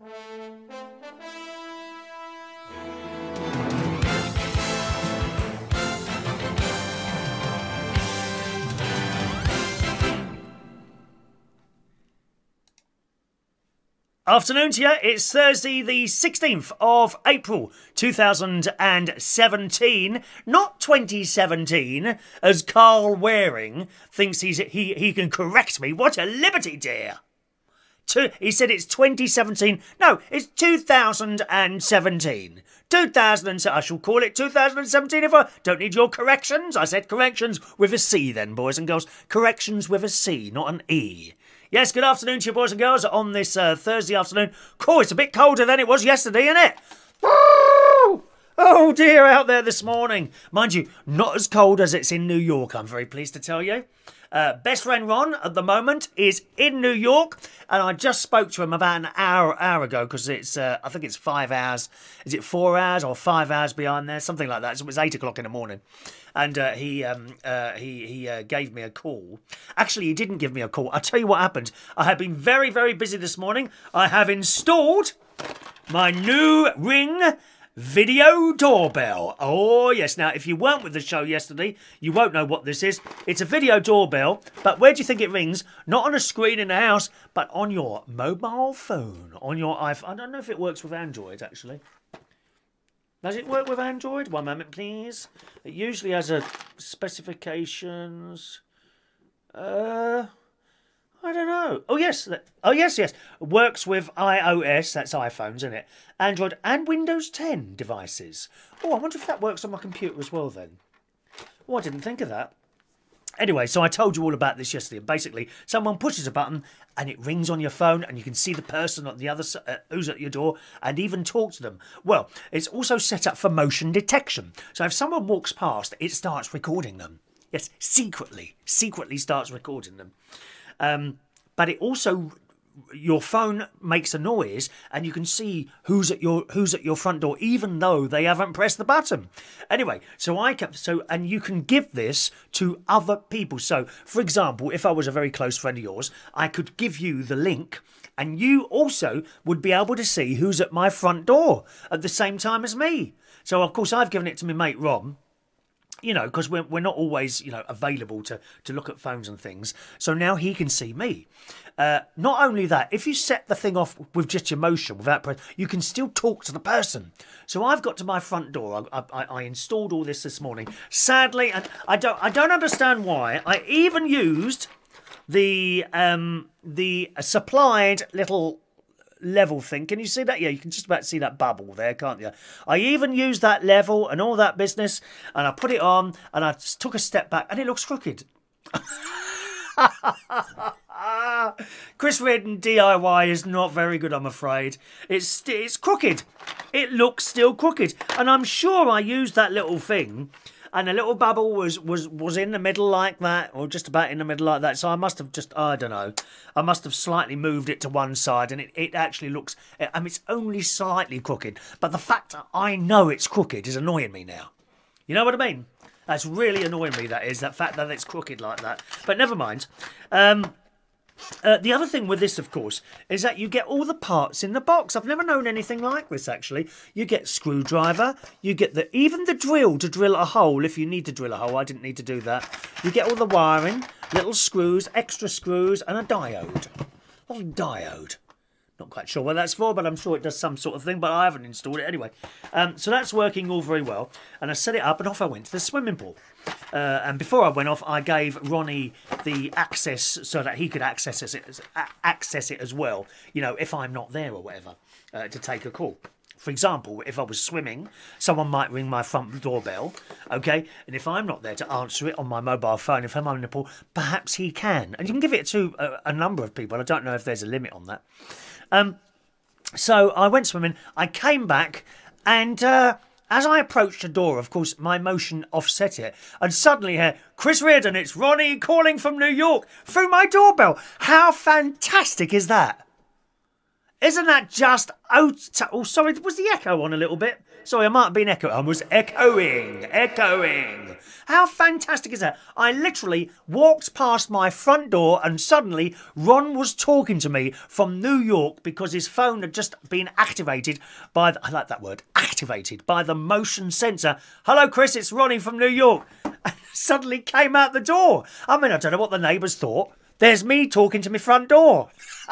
Afternoon to you. It's Thursday the 16th of April 2017, not 2017, as Carl Waring thinks he can correct me. What a liberty, dear. He said it's 2017. No, it's 2017. 2007. I shall call it 2017 if I don't need your corrections. I said corrections with a C then, boys and girls. Corrections with a C, not an E. Yes, good afternoon to you, boys and girls, on this Thursday afternoon. Cool, it's a bit colder than it was yesterday, isn't it? Oh dear, out there this morning. Mind you, not as cold as it's in New York, I'm very pleased to tell you. Best friend Ron, at the moment, is in New York, and I just spoke to him about an hour ago, because it's, I think it's 5 hours. Is it 4 hours or 5 hours behind there? Something like that. So it was 8 o'clock in the morning. And he gave me a call. Actually, he didn't give me a call. I'll tell you what happened. I have been very, very busy this morning. I have installed my new Ring video doorbell. Oh, yes. Now, if you weren't with the show yesterday, you won't know what this is. It's a video doorbell, but where do you think it rings? Not on a screen in the house, but on your mobile phone, on your iPhone. I don't know if it works with Android, actually. Does it work with Android? One moment, please. It usually has a specifications. I don't know. Oh, yes. Oh, yes. Works with iOS. That's iPhones, isn't it? Android and Windows 10 devices. Oh, I wonder if that works on my computer as well, then. Oh, I didn't think of that. Anyway, so I told you all about this yesterday. Basically, someone pushes a button and it rings on your phone and you can see the person on the other side who's at your door and even talk to them. Well, it's also set up for motion detection. So if someone walks past, it starts recording them. Yes, secretly starts recording them. But it also, your phone makes a noise and you can see who's at your front door, even though they haven't pressed the button. Anyway, and you can give this to other people. So, for example, if I was a very close friend of yours, I could give you the link and you also would be able to see who's at my front door at the same time as me. So, of course, I've given it to my mate Ron. You know, because we're not always, you know, available to look at phones and things. So now he can see me. Not only that, if you set the thing off with just your motion, you can still talk to the person. So I've got to my front door. I installed all this morning. Sadly, and I don't understand why. I even used the supplied little level thing. Can you see that? Yeah, you can just about see that bubble there, can't you? I even used that level and all that business, and I put it on, and I just took a step back, and it looks crooked. Chris Redden DIY is not very good, I'm afraid. It's crooked. It looks still crooked, and I'm sure I used that little thing, and the little bubble was in the middle like that, or just about in the middle like that. So I must have just, I don't know, I must have slightly moved it to one side, and it actually looks, I mean, it's only slightly crooked. But the fact that I know it's crooked is annoying me now. You know what I mean? That's really annoying me, that is, that fact that it's crooked like that. But never mind. The other thing with this, of course, is that you get all the parts in the box. I've never known anything like this, actually. You get screwdriver, you get even the drill to drill a hole if you need to drill a hole. I didn't need to do that. You get all the wiring, little screws, extra screws, and a diode. A little diode. Not quite sure what that's for, but I'm sure it does some sort of thing, but I haven't installed it anyway. So that's working all very well. And I set it up, and off I went to the swimming pool. And before I went off, I gave Ronnie the access so that he could access it as well, you know, if I'm not there or whatever, to take a call. For example, if I was swimming, someone might ring my front doorbell, okay? And if I'm not there to answer it on my mobile phone, if I'm in the pool, perhaps he can. And you can give it to a number of people. I don't know if there's a limit on that. So I went swimming, I came back, and as I approached the door, of course, my motion offset it. And suddenly here, Chris Reardon, it's Ronnie calling from New York through my doorbell. How fantastic is that? Isn't that just... Oh, sorry, was the echo on a little bit? Sorry, I might have been echoing. I was echoing. How fantastic is that? I literally walked past my front door and suddenly Ron was talking to me from New York because his phone had just been activated by... I like that word, activated, by the motion sensor. Hello, Chris, it's Ronnie from New York. And suddenly came out the door. I mean, I don't know what the neighbours thought. There's me talking to my front door.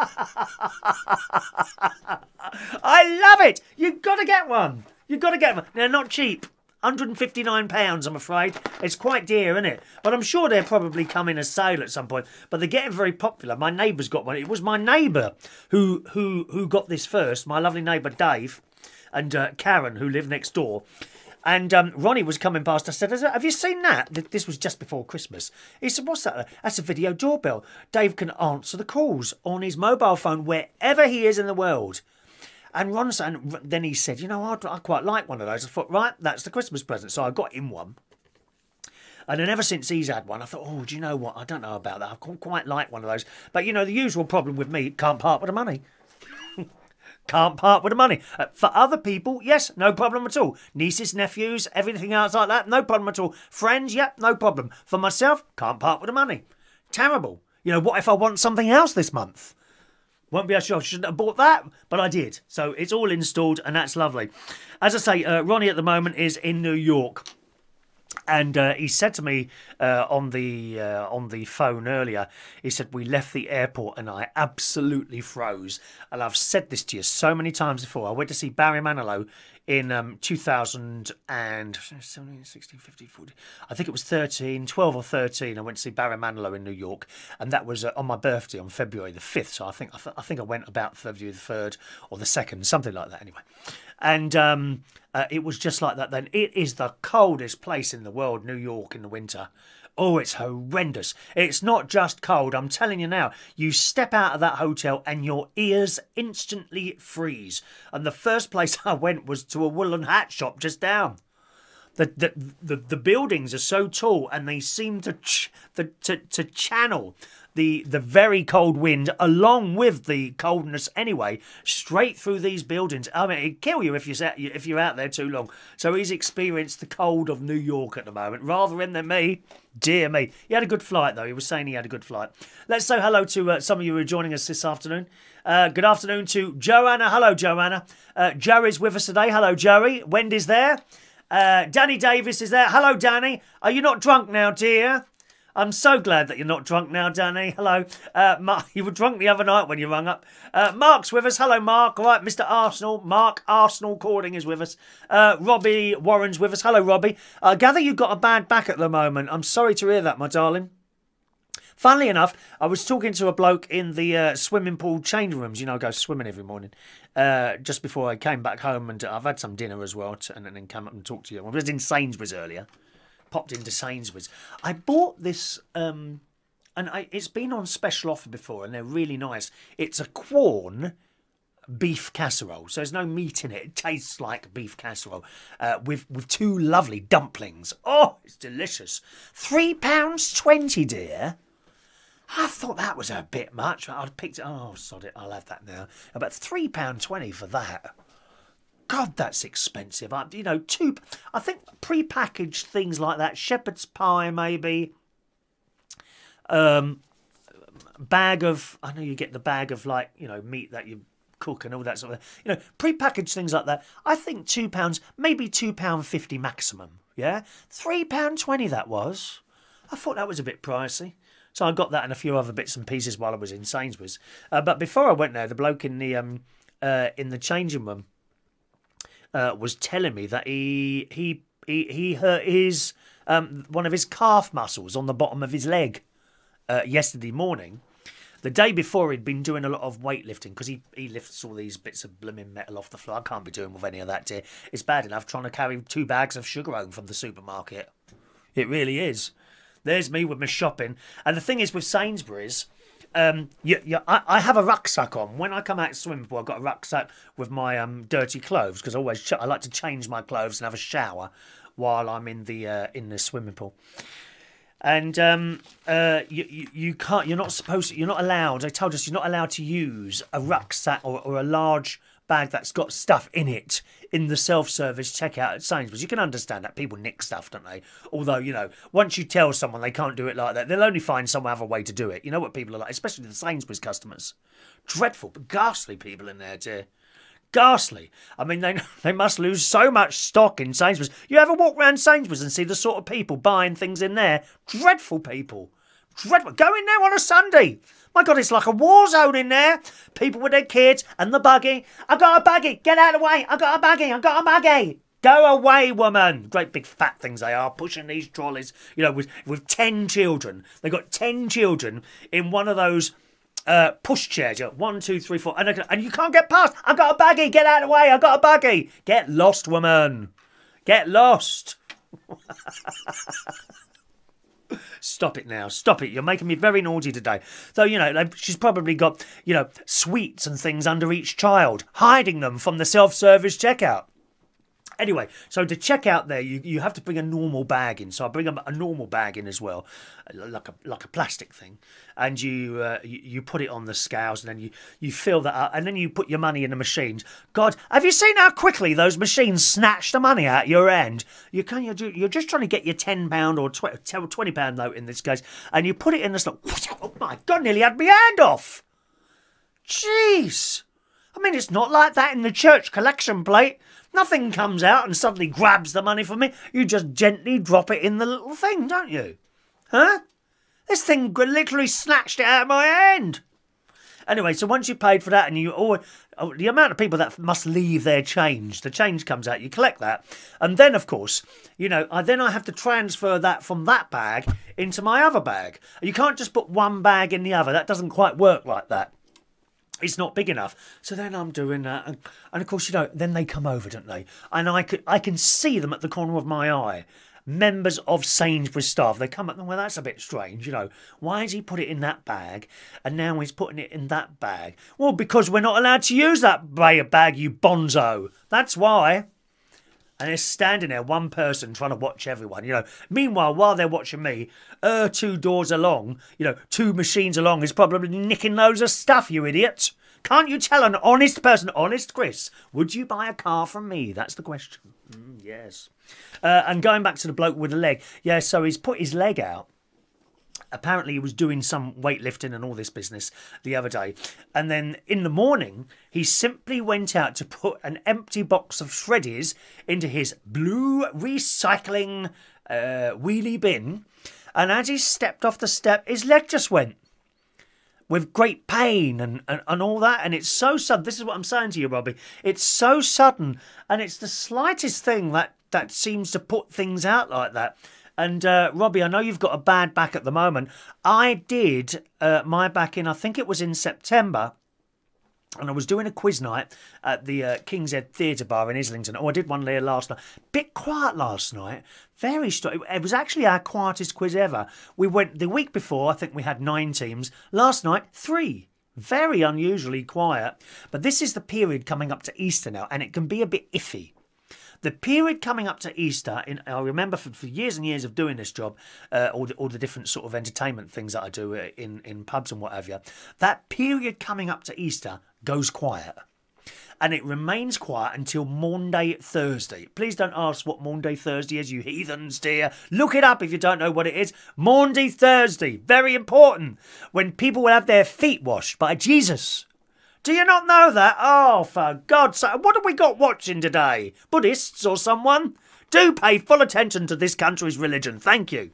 I love it. You've got to get one. You've got to get one. They're not cheap. £159, I'm afraid. It's quite dear, isn't it? But I'm sure they'll probably come in a sale at some point. But they're getting very popular. My neighbour's got one. It was my neighbour who got this first. My lovely neighbour Dave and Karen, who live next door. And Ronnie was coming past. I said, have you seen that? This was just before Christmas. He said, what's that? That's a video doorbell. Dave can answer the calls on his mobile phone wherever he is in the world. And then he said, you know, I quite like one of those. I thought, right, that's the Christmas present. So I got him one. And then ever since he's had one, I thought, oh, do you know what? I don't know about that. I quite like one of those. But, you know, the usual problem with me, can't part with the money. Can't part with the money. For other people, yes, no problem at all. Nieces, nephews, everything else like that, no problem at all. Friends, yep, no problem. For myself, can't part with the money. Terrible. You know, what if I want something else this month? Won't be sure I shouldn't have bought that, but I did. So it's all installed, and that's lovely. As I say, Ronnie at the moment is in New York. And he said to me on the phone earlier, he said, we left the airport and I absolutely froze. And I've said this to you so many times before. I went to see Barry Manilow in 2017, 16, 15, 14. I think it was 12 or 13. I went to see Barry Manilow in New York. And that was on my birthday on February the 5th. So I think I went about February the 3rd or the 2nd, something like that anyway. And it was just like that then. It is the coldest place in the world, New York, in the winter. Oh, it's horrendous. It's not just cold, I'm telling you now. You step out of that hotel and your ears instantly freeze. And the first place I went was to a woolen hat shop just down. The buildings are so tall and they seem to channel the very cold wind along with the coldness anyway straight through these buildings. I mean, it'd kill you if you're out there too long. So he's experienced the cold of New York at the moment rather than me. Dear me. He had a good flight though. He was saying he had a good flight. Let's say hello to some of you who are joining us this afternoon. Good afternoon to Joanna. Hello, Joanna. Joe is with us today. Hello, Joey. Wendy's there. Danny Davis is there. Hello, Danny. Are you not drunk now, dear? I'm so glad that you're not drunk now, Danny. Hello. Mark, you were drunk the other night when you rung up. Mark's with us. Hello, Mark. All right, Mr. Arsenal. Mark Arsenal Cording is with us. Robbie Warren's with us. Hello, Robbie. I gather you've got a bad back at the moment. I'm sorry to hear that, my darling. Funnily enough, I was talking to a bloke in the swimming pool change rooms. You know, I go swimming every morning. Just before I came back home, and I've had some dinner as well, and then come up and talk to you. I was in Sainsbury's earlier. Popped into Sainsbury's. I bought this, and it's been on special offer before, and they're really nice. It's a Quorn beef casserole, so there's no meat in it. It tastes like beef casserole with two lovely dumplings. Oh, it's delicious. £3.20, dear. I thought that was a bit much. I'd picked it. Oh, sod it. I'll have that now. About £3.20 for that. God, that's expensive. You know, I think pre-packaged things like that, shepherd's pie maybe, bag of, I know you get the bag of like, you know, meat that you cook and all that sort of, you know, pre-packaged things like that. I think £2, maybe £2.50 maximum, yeah? £3.20 that was. I thought that was a bit pricey. So I got that and a few other bits and pieces while I was in Sainsbury's. But before I went there, the bloke in the changing room, was telling me that he hurt his one of his calf muscles on the bottom of his leg yesterday morning. The day before he'd been doing a lot of weightlifting because he lifts all these bits of blooming metal off the floor. I can't be doing with any of that, dear. It's bad enough trying to carry 2 bags of sugar home from the supermarket. It really is. There's me with my shopping. And the thing is with Sainsbury's, I have a rucksack on. When I come out to swimming pool, I've got a rucksack with my dirty clothes because I like to change my clothes and have a shower while I'm in the swimming pool. And you can't. You're not supposed to. You're not allowed. They told us you're not allowed to use a rucksack or a large bag that's got stuff in it in the self-service checkout at Sainsbury's. You can understand that people nick stuff, don't they? Although, you know, once you tell someone they can't do it like that, they'll only find some other way to do it. You know what people are like, especially the Sainsbury's customers. Dreadful, but ghastly people in there, dear. Ghastly. I mean, they must lose so much stock in Sainsbury's. You ever walk around Sainsbury's and see the sort of people buying things in there? Dreadful people. Dreadful. Go in there on a Sunday. My God, it's like a war zone in there. People with their kids and the buggy. I got a buggy. Get out of the way. I got a buggy. I got a buggy. Go away, woman. Great big fat things they are, pushing these trolleys, you know, with 10 children. They've got 10 children in one of those push chairs. 1, 2, 3, 4. And you can't get past. I got a buggy. Get out of the way. I got a buggy. Get lost, woman. Get lost. Stop it now. Stop it. You're making me very naughty today. So, you know, she's probably got, you know, sweets and things under each child, hiding them from the self-service checkout. Anyway, so to check out there, you have to bring a normal bag in. So I bring a normal bag in as well, like a plastic thing, and you put it on the scales, and then you fill that up, and then you put your money in the machines. God, have you seen how quickly those machines snatch the money out your end? You're just trying to get your £10 or £20 note in this case, and you put it in the slot. Oh my God, nearly had my hand off. Jeez. I mean, it's not like that in the church collection plate. Nothing comes out and suddenly grabs the money from me. You just gently drop it in the little thing, don't you? Huh? This thing literally snatched it out of my hand. Anyway, so once you've paid for that, and the amount of people that must leave their change, the change comes out, you collect that. And then, of course, you know, I have to transfer that from that bag into my other bag. You can't just put one bag in the other. That doesn't quite work like that. It's not big enough. So then I'm doing that. And of course, you know, then they come over, don't they? And I can see them at the corner of my eye. Members of Sainsbury's staff. They come up, well, that's a bit strange, you know. Why has he put it in that bag and now he's putting it in that bag? Well, because we're not allowed to use that bag, you bonzo. That's why. And they're standing there, one person trying to watch everyone, you know. Meanwhile, while they're watching me, 2 doors along, you know, 2 machines along is probably nicking loads of stuff, you idiot. Can't you tell an honest person, honest Chris, would you buy a car from me? That's the question. Yes. And going back to the bloke with the leg. Yeah, so he's put his leg out. Apparently he was doing some weightlifting and all this business the other day. And then in the morning, he simply went out to put an empty box of shreddies into his blue recycling wheelie bin. And as he stepped off the step, his leg just went. With great pain and all that. And it's so sudden. This is what I'm saying to you, Robbie. It's so sudden. And it's the slightest thing that seems to put things out like that. And, Robbie, I know you've got a bad back at the moment. I did my back in, I think it was in September. And I was doing a quiz night at the King's Head Theatre Bar in Islington. Oh, I did one there last night. Bit quiet last night. Very strong. It was actually our quietest quiz ever. We went the week before, I think we had 9 teams. Last night, 3. Very unusually quiet. But this is the period coming up to Easter now, and it can be a bit iffy. The period coming up to Easter, I remember for years and years of doing this job, all the different sort of entertainment things that I do in pubs and what have you, that period coming up to Easter goes quiet. And it remains quiet until Maundy Thursday. Please don't ask what Maundy Thursday is, you heathens, dear. Look it up if you don't know what it is. Maundy Thursday, very important, when people will have their feet washed by Jesus. Do you not know that? Oh, for God's sake. What have we got watching today? Buddhists or someone? Do pay full attention to this country's religion. Thank you.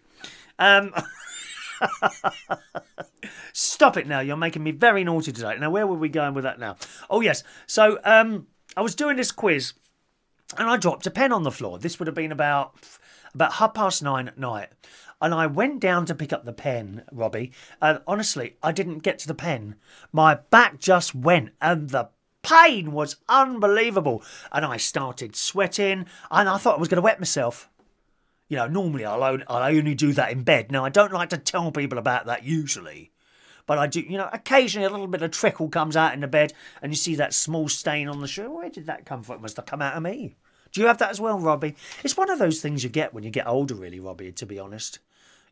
Stop it now. You're making me very naughty today. Now, where were we going with that now? Oh, yes. So, I was doing this quiz and I dropped a pen on the floor. This would have been about 9:30 at night. And I went down to pick up the pen, Robbie, and honestly, I didn't get to the pen. My back just went, and the pain was unbelievable. And I started sweating, and I thought I was going to wet myself. You know, normally I'll only do that in bed. Now, I don't like to tell people about that usually. But I do, you know, occasionally a little bit of trickle comes out in the bed, and you see that small stain on the shirt. Where did that come from? It must have come out of me. Do you have that as well, Robbie? It's one of those things you get when you get older, really, Robbie, to be honest.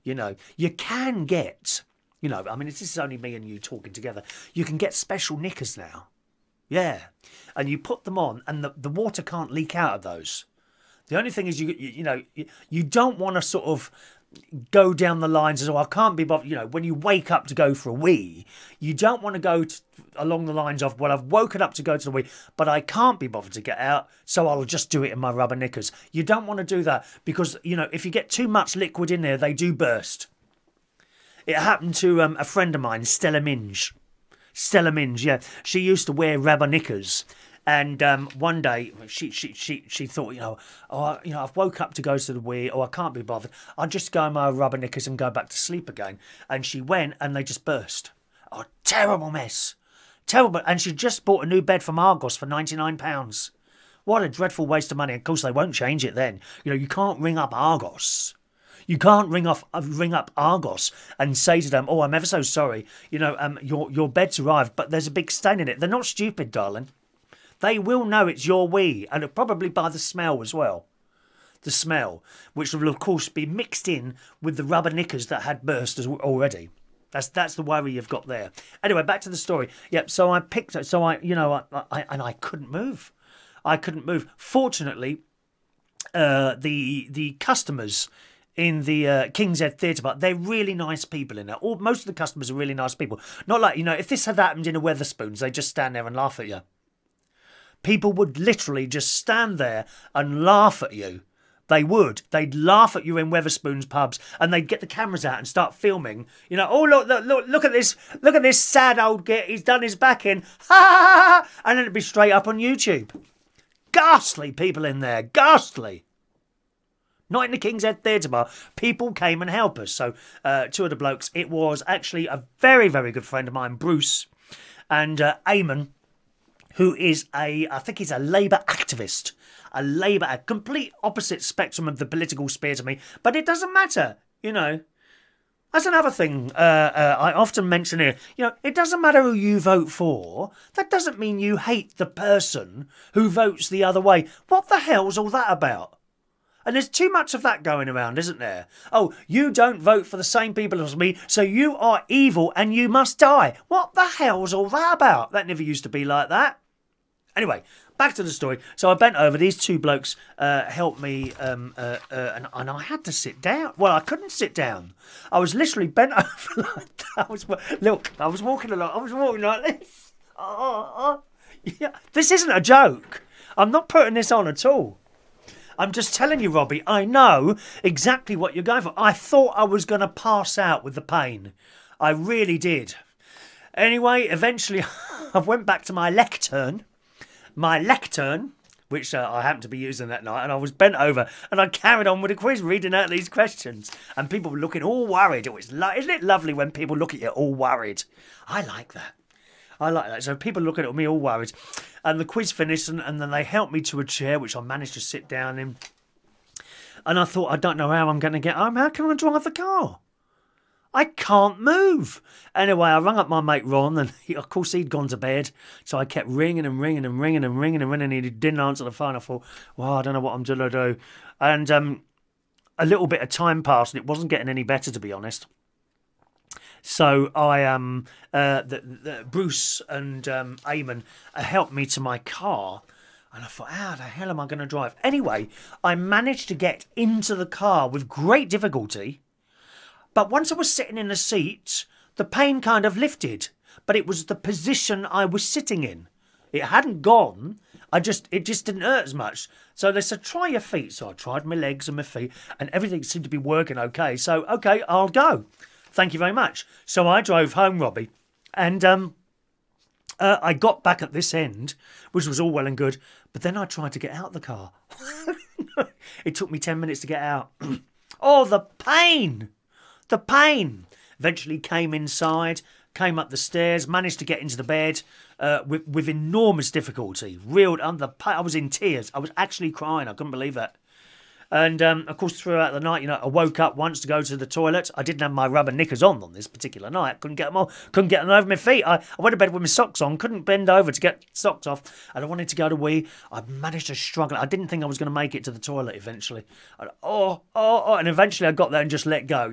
You know, you can get, you know, I mean, this is only me and you talking together. You can get special knickers now. Yeah. And you put them on and the water can't leak out of those. The only thing is, you know, you don't want to sort of go down the lines as, oh, I can't be bothered. You know, when you wake up to go for a wee, you don't want to go along the lines of, well, I've woken up to go to the wee, but I can't be bothered to get out, so I'll just do it in my rubber knickers. You don't want to do that because, you know, if you get too much liquid in there, they do burst. It happened to a friend of mine, Stella Minge. Stella Minge, yeah. She used to wear rubber knickers. And one day she thought, you know, oh, you know, I've woke up to go to the wee, or I can't be bothered. I'll just go in my rubber knickers and go back to sleep again. And she went, and they just burst. Oh, terrible mess, terrible. And she just bought a new bed from Argos for £99. What a dreadful waste of money. Of course, they won't change it then. You know, you can't ring up Argos. You can't ring up Argos and say to them, oh, I'm ever so sorry. You know, your bed's arrived, but there's a big stain in it. They're not stupid, darling. They will know it's your wee, and probably by the smell as well. The smell, which will of course be mixed in with the rubber knickers that had burst already. That's the worry you've got there. Anyway, back to the story. Yep. So I picked it. So I couldn't move. I couldn't move. Fortunately, the customers in the King's Head Theatre Bar, they're really nice people in there. Most of the customers are really nice people. Not like, you know, if this had happened in a Wetherspoons, they just stand there and laugh at you. People would literally just stand there and laugh at you. They would. They'd laugh at you in Wetherspoons pubs, and they'd get the cameras out and start filming. You know, oh, look at this. Look at this sad old git. He's done his back in. Ha, ha, ha. And then it'd be straight up on YouTube. Ghastly people in there. Ghastly. Not in the King's Head Theatre Bar. People came and helped us. So two of the blokes, it was actually a very, very good friend of mine, Bruce, and Eamon, who is I think he's a Labour activist, a complete opposite spectrum of the political sphere to me, but it doesn't matter, you know. That's another thing I often mention here. You know, it doesn't matter who you vote for. That doesn't mean you hate the person who votes the other way. What the hell's all that about? And there's too much of that going around, isn't there? Oh, you don't vote for the same people as me, so you are evil and you must die. What the hell's all that about? That never used to be like that. Anyway, back to the story. So I bent over. These two blokes helped me, and I had to sit down. Well, I couldn't sit down. I was literally bent over like that. I was walking along. I was walking like this. Yeah. This isn't a joke. I'm not putting this on at all. I'm just telling you, Robbie, I know exactly what you're going for. I thought I was going to pass out with the pain. I really did. Anyway, eventually I went back to my lectern, which I happened to be using that night, and I was bent over, and I carried on with the quiz, reading out these questions, and people were looking all worried. Isn't it lovely when people look at you all worried? I like that. I like that. So people looking at me all worried, and the quiz finished, and then they helped me to a chair, which I managed to sit down in, and I thought, I don't know how I'm going to get home. How can I drive the car? I can't move. Anyway, I rang up my mate Ron, and of course he'd gone to bed. So I kept ringing and ringing and ringing and ringing and ringing, and he didn't answer the phone. I thought, well, I don't know what I'm going to do. And a little bit of time passed, and it wasn't getting any better, to be honest. So Bruce and Eamon helped me to my car. And I thought, how the hell am I going to drive? Anyway, I managed to get into the car with great difficulty. But once I was sitting in the seat, the pain kind of lifted. But it was the position I was sitting in. It hadn't gone. It just didn't hurt as much. So they said, try your feet. So I tried my legs and my feet, and everything seemed to be working okay. So, okay, I'll go. Thank you very much. So I drove home, Robbie, and I got back at this end, which was all well and good. But then I tried to get out of the car. It took me 10 minutes to get out. Oh, the pain! The pain. Eventually came inside, came up the stairs, managed to get into the bed with enormous difficulty. I was in tears. I was actually crying. I couldn't believe that. And, of course, throughout the night, I woke up once to go to the toilet. I didn't have my rubber knickers on this particular night. Couldn't get them on. Couldn't get them over my feet. I went to bed with my socks on. Couldn't bend over to get socks off. And I wanted to go to wee. I managed to struggle. I didn't think I was going to make it to the toilet eventually. And eventually I got there and just let go,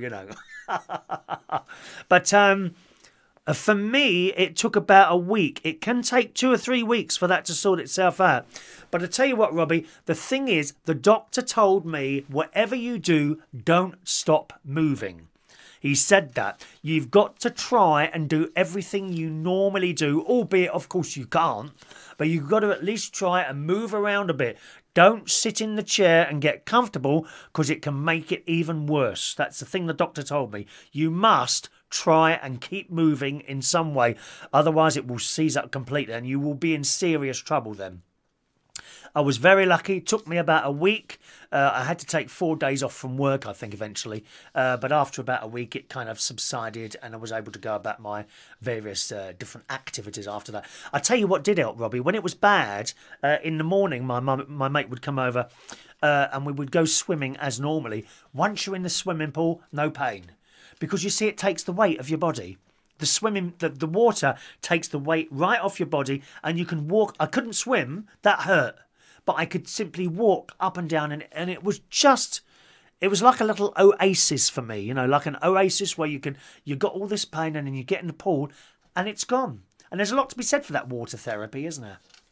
But for me, it took about a week. It can take 2 or 3 weeks for that to sort itself out. But I tell you what, Robbie, the thing is, the doctor told me, whatever you do, don't stop moving. He said that. You've got to try and do everything you normally do, albeit, of course, you can't. But you've got to at least try and move around a bit. Don't sit in the chair and get comfortable, because it can make it even worse. That's the thing the doctor told me. You must try and keep moving in some way. Otherwise, it will seize up completely and you will be in serious trouble then. I was very lucky. It took me about a week. I had to take 4 days off from work, I think, eventually. But after about a week, it kind of subsided and I was able to go about my various different activities after that. I tell you what did help, Robbie. When it was bad, in the morning, my mate would come over and we would go swimming as normally. Once you're in the swimming pool, no pain. Because you see, it takes the weight of your body. The water takes the weight right off your body and you can walk. I couldn't swim, that hurt. But I could simply walk up and down and it was like a little oasis for me, like an oasis where you got all this pain and then you get in the pool and it's gone. And there's a lot to be said for that water therapy, isn't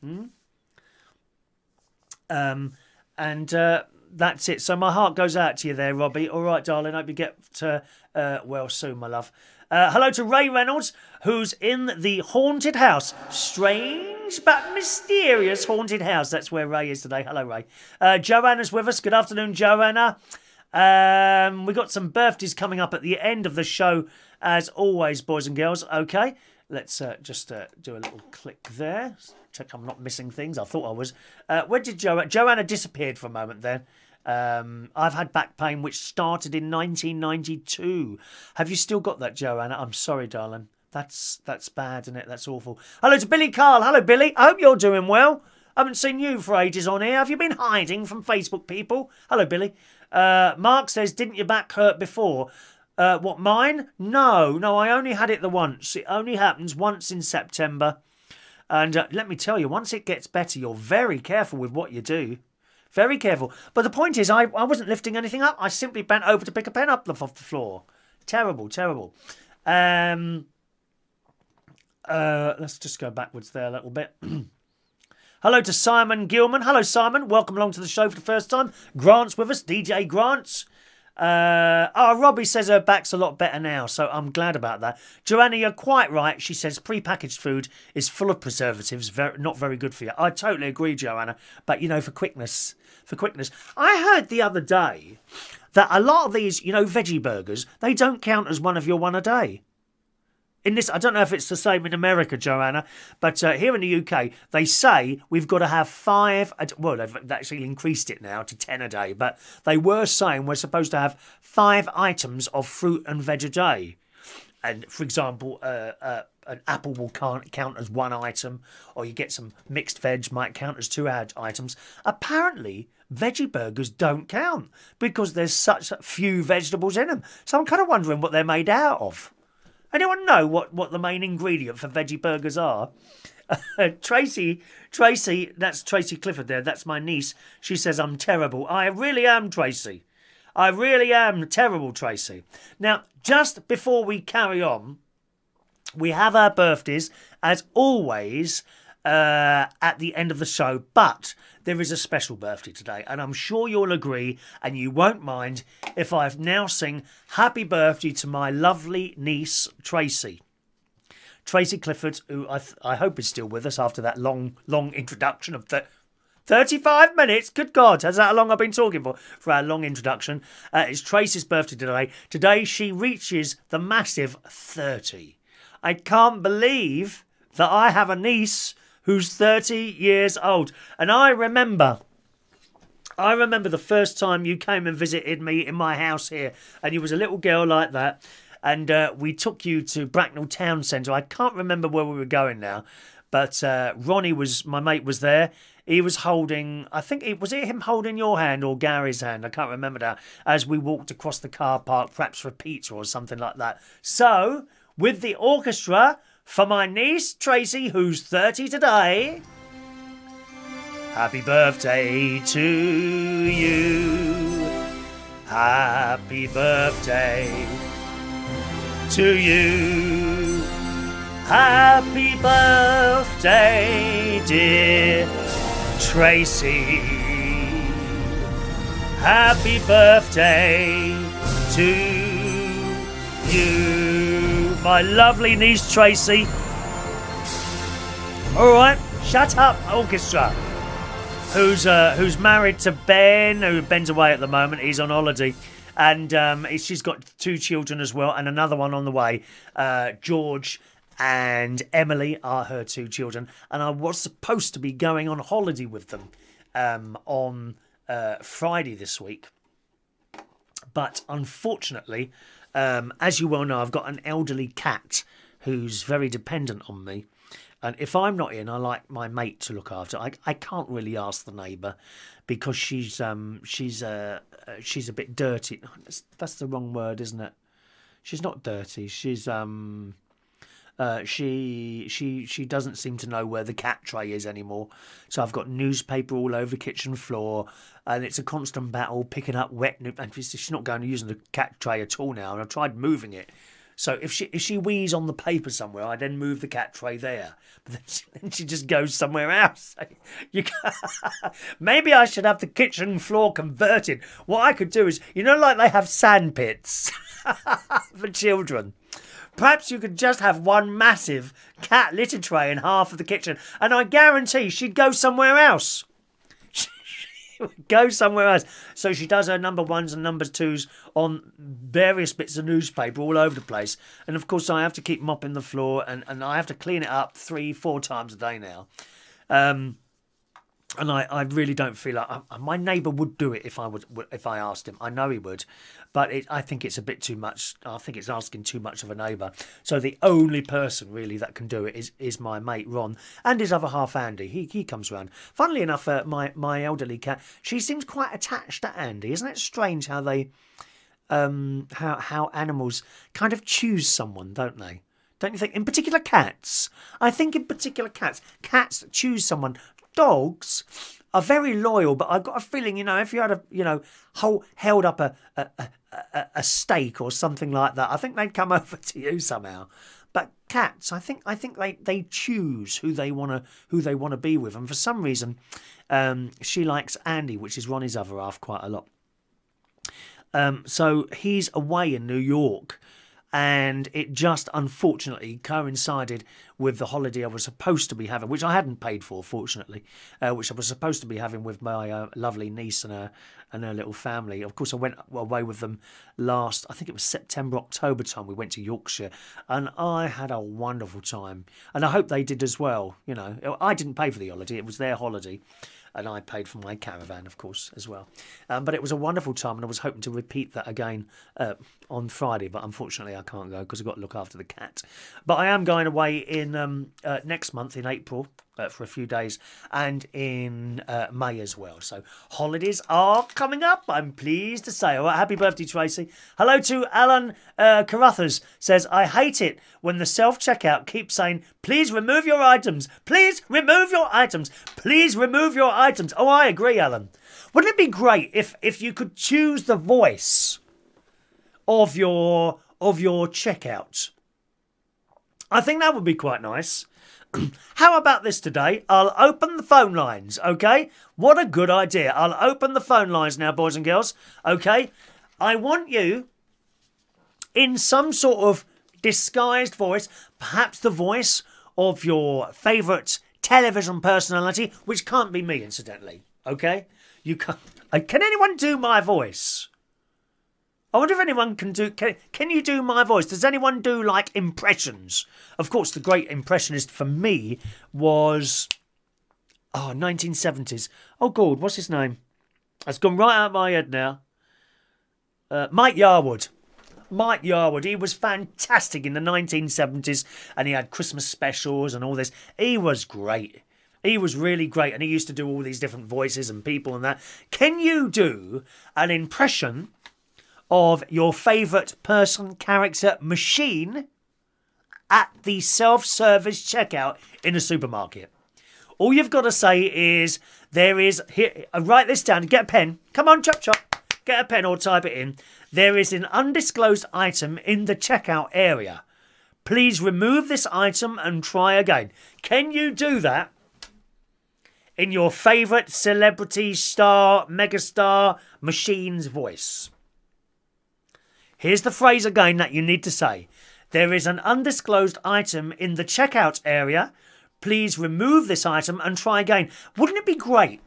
there? That's it. So my heart goes out to you there, Robbie. All right, darling. Hope you get well soon, my love. Hello to Ray Reynolds, who's in the haunted house. Strange but mysterious haunted house. That's where Ray is today. Hello, Ray. Joanna's with us. Good afternoon, Joanna. We got some birthdays coming up at the end of the show, as always, boys and girls. Okay, let's just do a little click there. Check I'm not missing things. I thought I was. Where did Joanna disappeared for a moment then. I've had back pain which started in 1992. Have you still got that, Joanna? I'm sorry, darling. That's bad, isn't it? That's awful. Hello to Billy Carl. Hello, Billy. I hope you're doing well. I haven't seen you for ages on here. Have you been hiding from Facebook people? Hello, Billy. Mark says, didn't your back hurt before? What, mine? No, I only had it the once. It only happens once in September. And let me tell you, once it gets better, you're very careful with what you do. Very careful. But the point is, I wasn't lifting anything up. I simply bent over to pick a pen up off the floor. Terrible, terrible. Let's just go backwards there a little bit. Hello to Simon Gilman. Hello, Simon. Welcome along to the show for the first time. Grant's with us. DJ Grant's. Robbie says her back's a lot better now, so I'm glad about that. Joanna, you're quite right. She says prepackaged food is full of preservatives, not very good for you. I totally agree, Joanna. But, for quickness. I heard the other day that a lot of these, veggie burgers, they don't count as one of your one a day. In this, I don't know if it's the same in America, Joanna, but here in the UK, they say we've got to have 5... Well, they've actually increased it now to 10 a day, but they were saying we're supposed to have 5 items of fruit and veg a day. And, for example, an apple will count as 1 item, or you get some mixed veg, might count as 2 items. Apparently, veggie burgers don't count because there's such few vegetables in them. So I'm kind of wondering what they're made out of. Anyone know what the main ingredient for veggie burgers are? Tracey, that's Tracey Clifford there. That's my niece. She says I'm terrible. I really am, Tracey. I really am terrible, Tracey. Now, just before we carry on, we have our birthdays, as always, at the end of the show. But there is a special birthday today, and I'm sure you'll agree, and you won't mind if I now sing happy birthday to my lovely niece, Tracey. Tracey Clifford, who I hope is still with us after that long introduction of 35 minutes. Good God, has that how long I've been talking for our long introduction? It's Tracey's birthday today. Today she reaches the massive 30. I can't believe that I have a niece who's 30 years old. And I remember the first time you came and visited me in my house here, and you was a little girl like that, and we took you to Bracknell Town Centre. I can't remember where we were going now, But my mate was there. He was holding, was it him holding your hand or Gary's hand? I can't remember now. As we walked across the car park, perhaps for pizza or something like that. So, with the orchestra, for my niece Tracey, who's 30 today. Happy birthday to you. Happy birthday to you. Happy birthday, dear Tracey. Happy birthday to you, my lovely niece Tracey. All right, shut up, orchestra. Who's married to Ben? Ben's away at the moment. He's on holiday, and she's got 2 children as well, and another one on the way. George and Emily are her 2 children, and I was supposed to be going on holiday with them on Friday this week, but unfortunately, as you well know, I've got an elderly cat who's very dependent on me. And if I'm not in, I like my mate to look after. I can't really ask the neighbour because she's a bit dirty. That's the wrong word, isn't it? She's not dirty. She's she doesn't seem to know where the cat tray is anymore. So I've got newspaper all over the kitchen floor, and it's a constant battle picking up wet. And she's not going to use the cat tray at all now. And I've tried moving it. So if she wheezes on the paper somewhere, I then move the cat tray there. But then she just goes somewhere else. Maybe I should have the kitchen floor converted. What I could do is, like they have sand pits for children. Perhaps you could just have one massive cat litter tray in half of the kitchen, and I guarantee she'd go somewhere else. Go somewhere else. So she does her number 1s and number 2s on various bits of newspaper all over the place. And of course I have to keep mopping the floor, and I have to clean it up 3-4 times a day now. And I really don't feel like my neighbour would do it if I asked him. I know he would, but I think it's a bit too much. I think it's asking too much of a neighbour. So the only person really that can do it is my mate Ron and his other half Andy. He comes round. Funnily enough, my elderly cat, she seems quite attached to Andy. Isn't it strange how they how animals kind of choose someone, don't they? Don't you think? In particular cats. I think in particular cats choose someone. Dogs are very loyal, but I've got a feeling, if you had held up a steak or something like that, I think they'd come over to you somehow. But cats, I think they choose who they want to be with, and for some reason, she likes Andy, which is Ronnie's other half, quite a lot. So he's away in New York. And it just unfortunately coincided with the holiday I was supposed to be having, which I hadn't paid for, fortunately, which I was supposed to be having with my lovely niece and her little family. Of course, I went away with them last, I think it was September, October time. We went to Yorkshire, and I had a wonderful time. And I hope they did as well. I didn't pay for the holiday; it was their holiday. And I paid for my caravan, of course, as well. But it was a wonderful time, and I was hoping to repeat that again on Friday. But unfortunately, I can't go because I've got to look after the cat. But I am going away in next month, in April, for a few days, and in May as well. So holidays are coming up, I'm pleased to say. All right, happy birthday, Tracey. Hello to Alan Carruthers. Says, I hate it when the self-checkout keeps saying, please remove your items. Please remove your items. Please remove your items. Oh, I agree, Alan. Wouldn't it be great if you could choose the voice of your checkout? I think that would be quite nice. How about this today? I'll open the phone lines, okay? What a good idea. I'll open the phone lines now, boys and girls, okay? I want you in some sort of disguised voice, perhaps the voice of your favourite television personality, which can't be me, incidentally, okay? You can't. Can anyone do my voice? I wonder if anyone can do... Can you do my voice? Does anyone do, like, impressions? Of course, the great impressionist for me was... 1970s. Oh, God, what's his name? It's gone right out of my head now. Mike Yarwood. Mike Yarwood, he was fantastic in the 1970s, and he had Christmas specials and all this. He was great. He was really great, and he used to do all these different voices and people and that. Can you do an impression of your favourite person, character, machine at the self-service checkout in a supermarket? All you've got to say is, there is, here, write this down, get a pen. Come on, chop chop. Get a pen or type it in. There is an undisclosed item in the checkout area. Please remove this item and try again. Can you do that in your favourite celebrity, star, megastar, machine's voice? Here's the phrase again that you need to say. There is an undisclosed item in the checkout area. Please remove this item and try again. Wouldn't it be great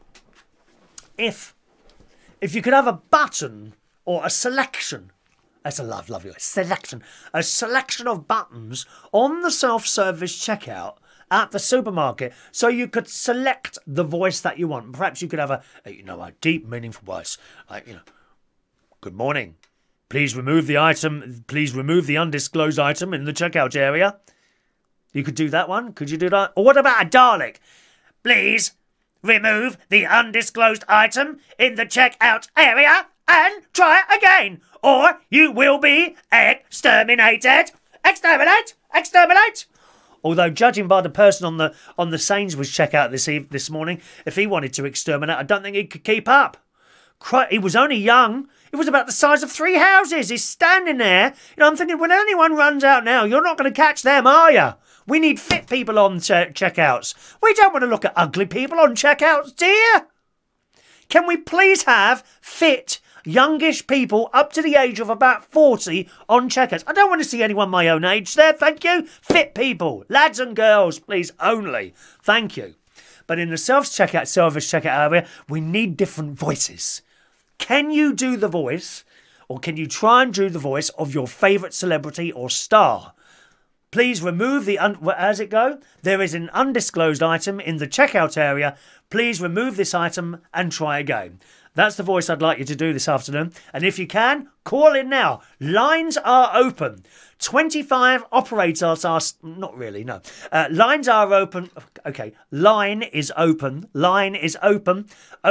if you could have a button or a selection? That's a lovely word. Selection. A selection of buttons on the self-service checkout at the supermarket, so you could select the voice that you want. Perhaps you could have a deep, meaningful voice, like, good morning. Please remove the item. Please remove the undisclosed item in the checkout area. You could do that one. Could you do that? Or what about a Dalek? Please remove the undisclosed item in the checkout area and try again, or you will be exterminated. Exterminate! Exterminate! Although, judging by the person on the Sainsbury's checkout this morning, if he wanted to exterminate, I don't think he could keep up. He was only young. He was about the size of 3 houses. He's standing there. I'm thinking, when anyone runs out now, you're not going to catch them, are you? We need fit people on checkouts. We don't want to look at ugly people on checkouts, dear. Can we please have fit, youngish people up to the age of about 40 on checkouts? I don't want to see anyone my own age there, thank you. Fit people, lads and girls, please, only. Thank you. But in the service checkout area, we need different voices. Can you do the voice, or can you try and do the voice of your favourite celebrity or star? Please remove the... How's it go? There is an undisclosed item in the checkout area. Please remove this item and try again. That's the voice I'd like you to do this afternoon. And if you can, call in now. Lines are open. 25 operators are... Not really, no. Lines are open. Okay, line is open. Line is open.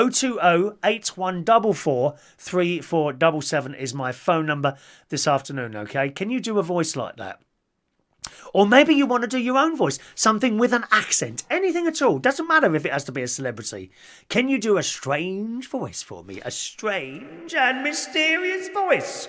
020-8144-3477 is my phone number this afternoon, okay? Can you do a voice like that? Or maybe you want to do your own voice, something with an accent, anything at all. Doesn't matter if it has to be a celebrity. Can you do a strange voice for me? A strange and mysterious voice.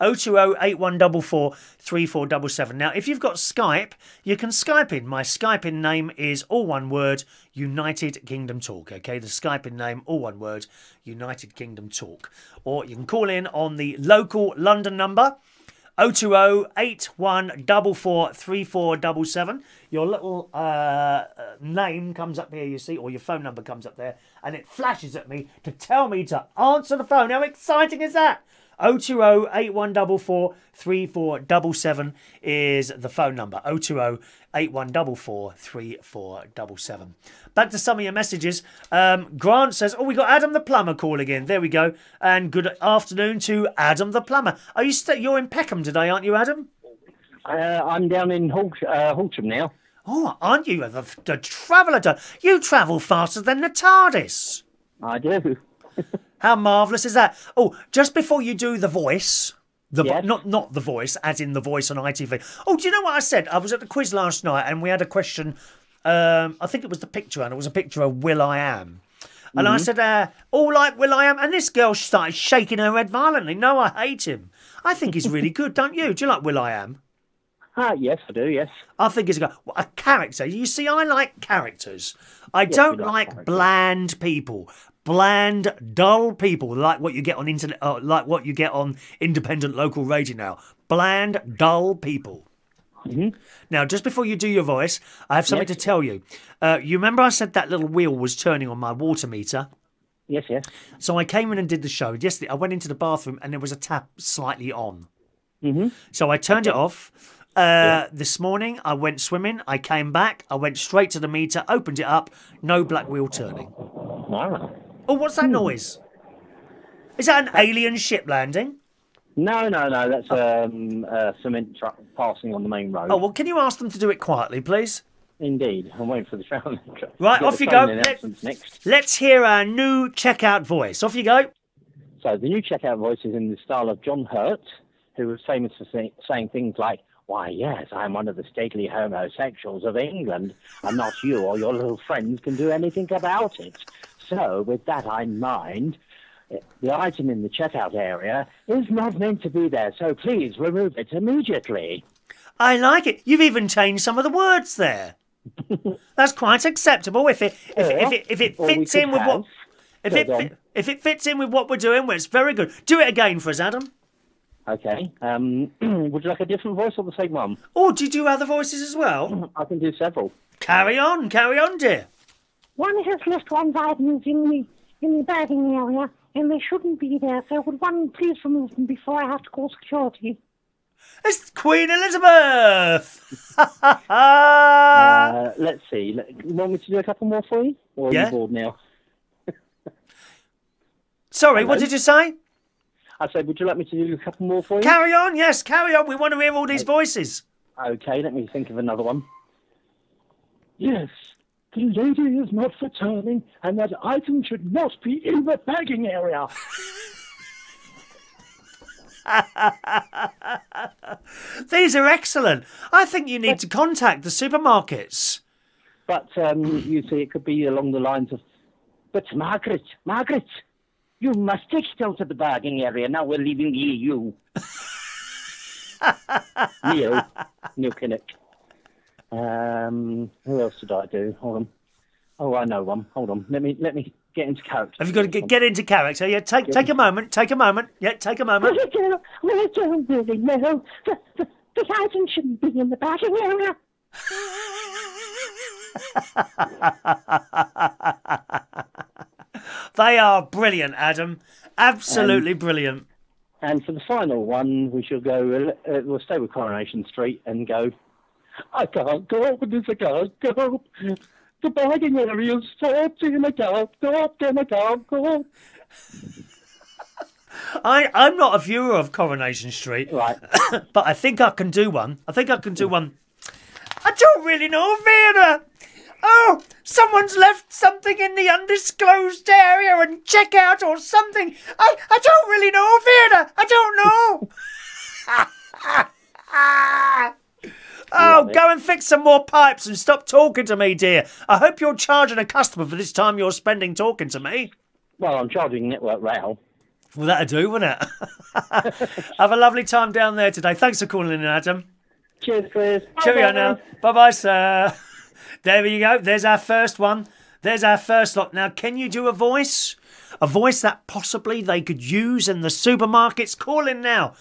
020-8144-3477. Now, if you've got Skype, you can Skype in. My Skype in name is all one word, United Kingdom Talk. Okay, the Skype in name, all one word, United Kingdom Talk. Or you can call in on the local London number, 020-8144-3477. Your little name comes up here, you see, or your phone number comes up there, and it flashes at me to tell me to answer the phone. How exciting is that? 020-8144-3477 is the phone number. 020-8144-3477. Back to some of your messages. Grant says, oh, we got Adam the Plumber calling in. There we go. And good afternoon to Adam the Plumber. Are you're in Peckham today, aren't you, Adam? I'm down in Horsham now. Oh, aren't you the traveller? You travel faster than the TARDIS. I do. How marvellous is that? Oh, just before you do the voice, Yes. not the voice, as in the voice on ITV. Oh, do you know what I said? I was at the quiz last night and we had a question. I think it was the picture, and it was a picture of Will.I.Am. And I said, all like Will.I.Am. And this girl started shaking her head violently. No, I hate him. I think he's really good, don't you? Do you like Will.I.Am? Yes, I do, yes. I think he's a character. You see, I like characters. I don't like bland people. Bland, dull people, like what you get on internet, like what you get on independent local radio now. Bland, dull people. Now, just before you do your voice, I have something to tell you. You remember I said that little wheel was turning on my water meter? Yes, yes. So I came in and did the show. Yesterday, I went into the bathroom and there was a tap slightly on. So I turned it off. This morning, I went swimming. I came back. I went straight to the meter, opened it up. No black wheel turning. Wow. Oh, what's that noise? Is that an alien ship landing? No, no, no. That's a cement truck passing on the main road. Oh, well, can you ask them to do it quietly, please? Indeed. I'm waiting for the train. Right, off you go. Let's hear our new checkout voice. Off you go. So the new checkout voice is in the style of John Hurt, who was famous for saying things like, "Why, yes, I'm one of the stately homosexuals of England, and not you or your little friends can do anything about it. So, with that in mind, the item in the checkout area is not meant to be there, so please remove it immediately." I like it. You've even changed some of the words there. That's quite acceptable if it fits in with what if it fits in with what we're doing. Well, it's very good. Do it again for us, Adam. Okay. Would you like a different voice or the same one? Oh, do you do other voices as well? I can do several. Carry on, dear. One has left one's items in the bagging area, and they shouldn't be there. So would one please remove them before I have to call security? It's Queen Elizabeth! Let's see. You want me to do a couple more for you? Or are you bored now? Sorry, Hello? what did you say? I said, would you like me to do a couple more for you? Carry on, yes, carry on. We want to hear all these voices. Okay, let me think of another one. Yes, the lady is not returning, and that item should not be in the bagging area. These are excellent. I think you need to contact the supermarkets. But, you see, it could be along the lines of, "But Margaret, you must take it out of the bagging area. Now we're leaving the EU." Neil Kinnock. Who else did I do? Hold on. Oh, I know one. Hold on. Let me get into character. Have you got to get into character? Yeah, take a moment. Take a moment. Yeah, take a moment. Well, I don't really know. The item shouldn't be in the bagging area. They are brilliant, Adam. Absolutely brilliant. And for the final one, we shall go. We'll stay with Coronation Street and go. "I can't go, because I can't go. The bagging area is empty, and I can't go. I'm not a viewer of Coronation Street, Right? but I think I can do one. I don't really know, Vera. Oh, someone's left something in the undisclosed area and check out or something. I don't really know, Vera. I don't know. Oh, go and fix some more pipes and stop talking to me, dear. I hope you're charging a customer for this time you're spending talking to me. Well, I'm charging Network Rail. Well, that'd do, wouldn't it? Have a lovely time down there today. Thanks for calling in, Adam. Cheers, Chris. Cheerio now. Bye-bye, sir. There you go. There's our first one. There's our first lot. Now, can you do a voice? A voice that possibly they could use in the supermarkets? Call in now.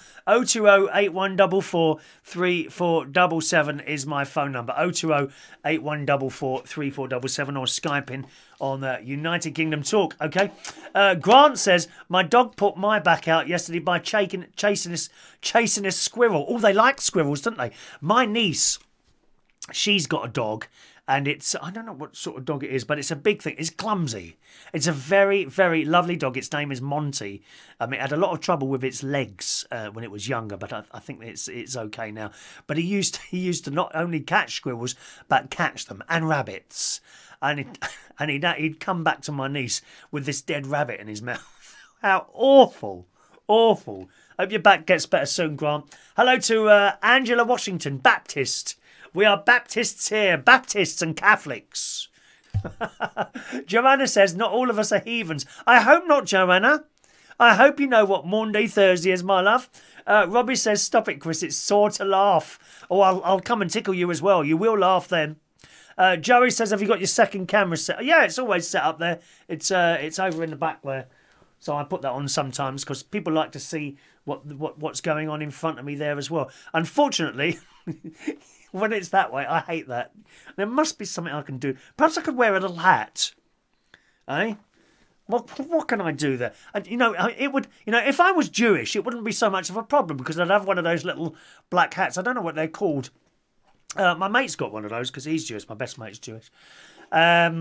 020-8144-3477 is my phone number. 020-8144-3477 or Skype in on United Kingdom Talk. Okay. Grant says, "My dog put my back out yesterday by chasing a squirrel." Oh, they like squirrels, don't they? My niece, she's got a dog. And it's, I don't know what sort of dog it is, but it's a big thing. It's clumsy. It's a very, very lovely dog. Its name is Monty. It had a lot of trouble with its legs when it was younger, but I think it's okay now. But he used to not only catch squirrels, but catch them and rabbits. And he'd come back to my niece with this dead rabbit in his mouth. How awful. Awful. Hope your back gets better soon, Grant. Hello to Angela Washington, Baptist. We are Baptists here, Baptists and Catholics. Joanna says, "Not all of us are heathens." I hope not, Joanna. I hope you know what Maundy Thursday is, my love. Robbie says, "Stop it, Chris. It's sore to laugh." Oh, I'll come and tickle you as well. You will laugh then. Joey says, "Have you got your second camera set?" Yeah, it's always set up there. It's over in the back there. So I put that on sometimes because people like to see what's going on in front of me there as well. Unfortunately, when it's that way, I hate that. There must be something I can do. Perhaps I could wear a little hat. Eh? What can I do there? It would. If I was Jewish, it wouldn't be so much of a problem because I'd have one of those little black hats. I don't know what they're called. My mate's got one of those because he's Jewish. My best mate's Jewish.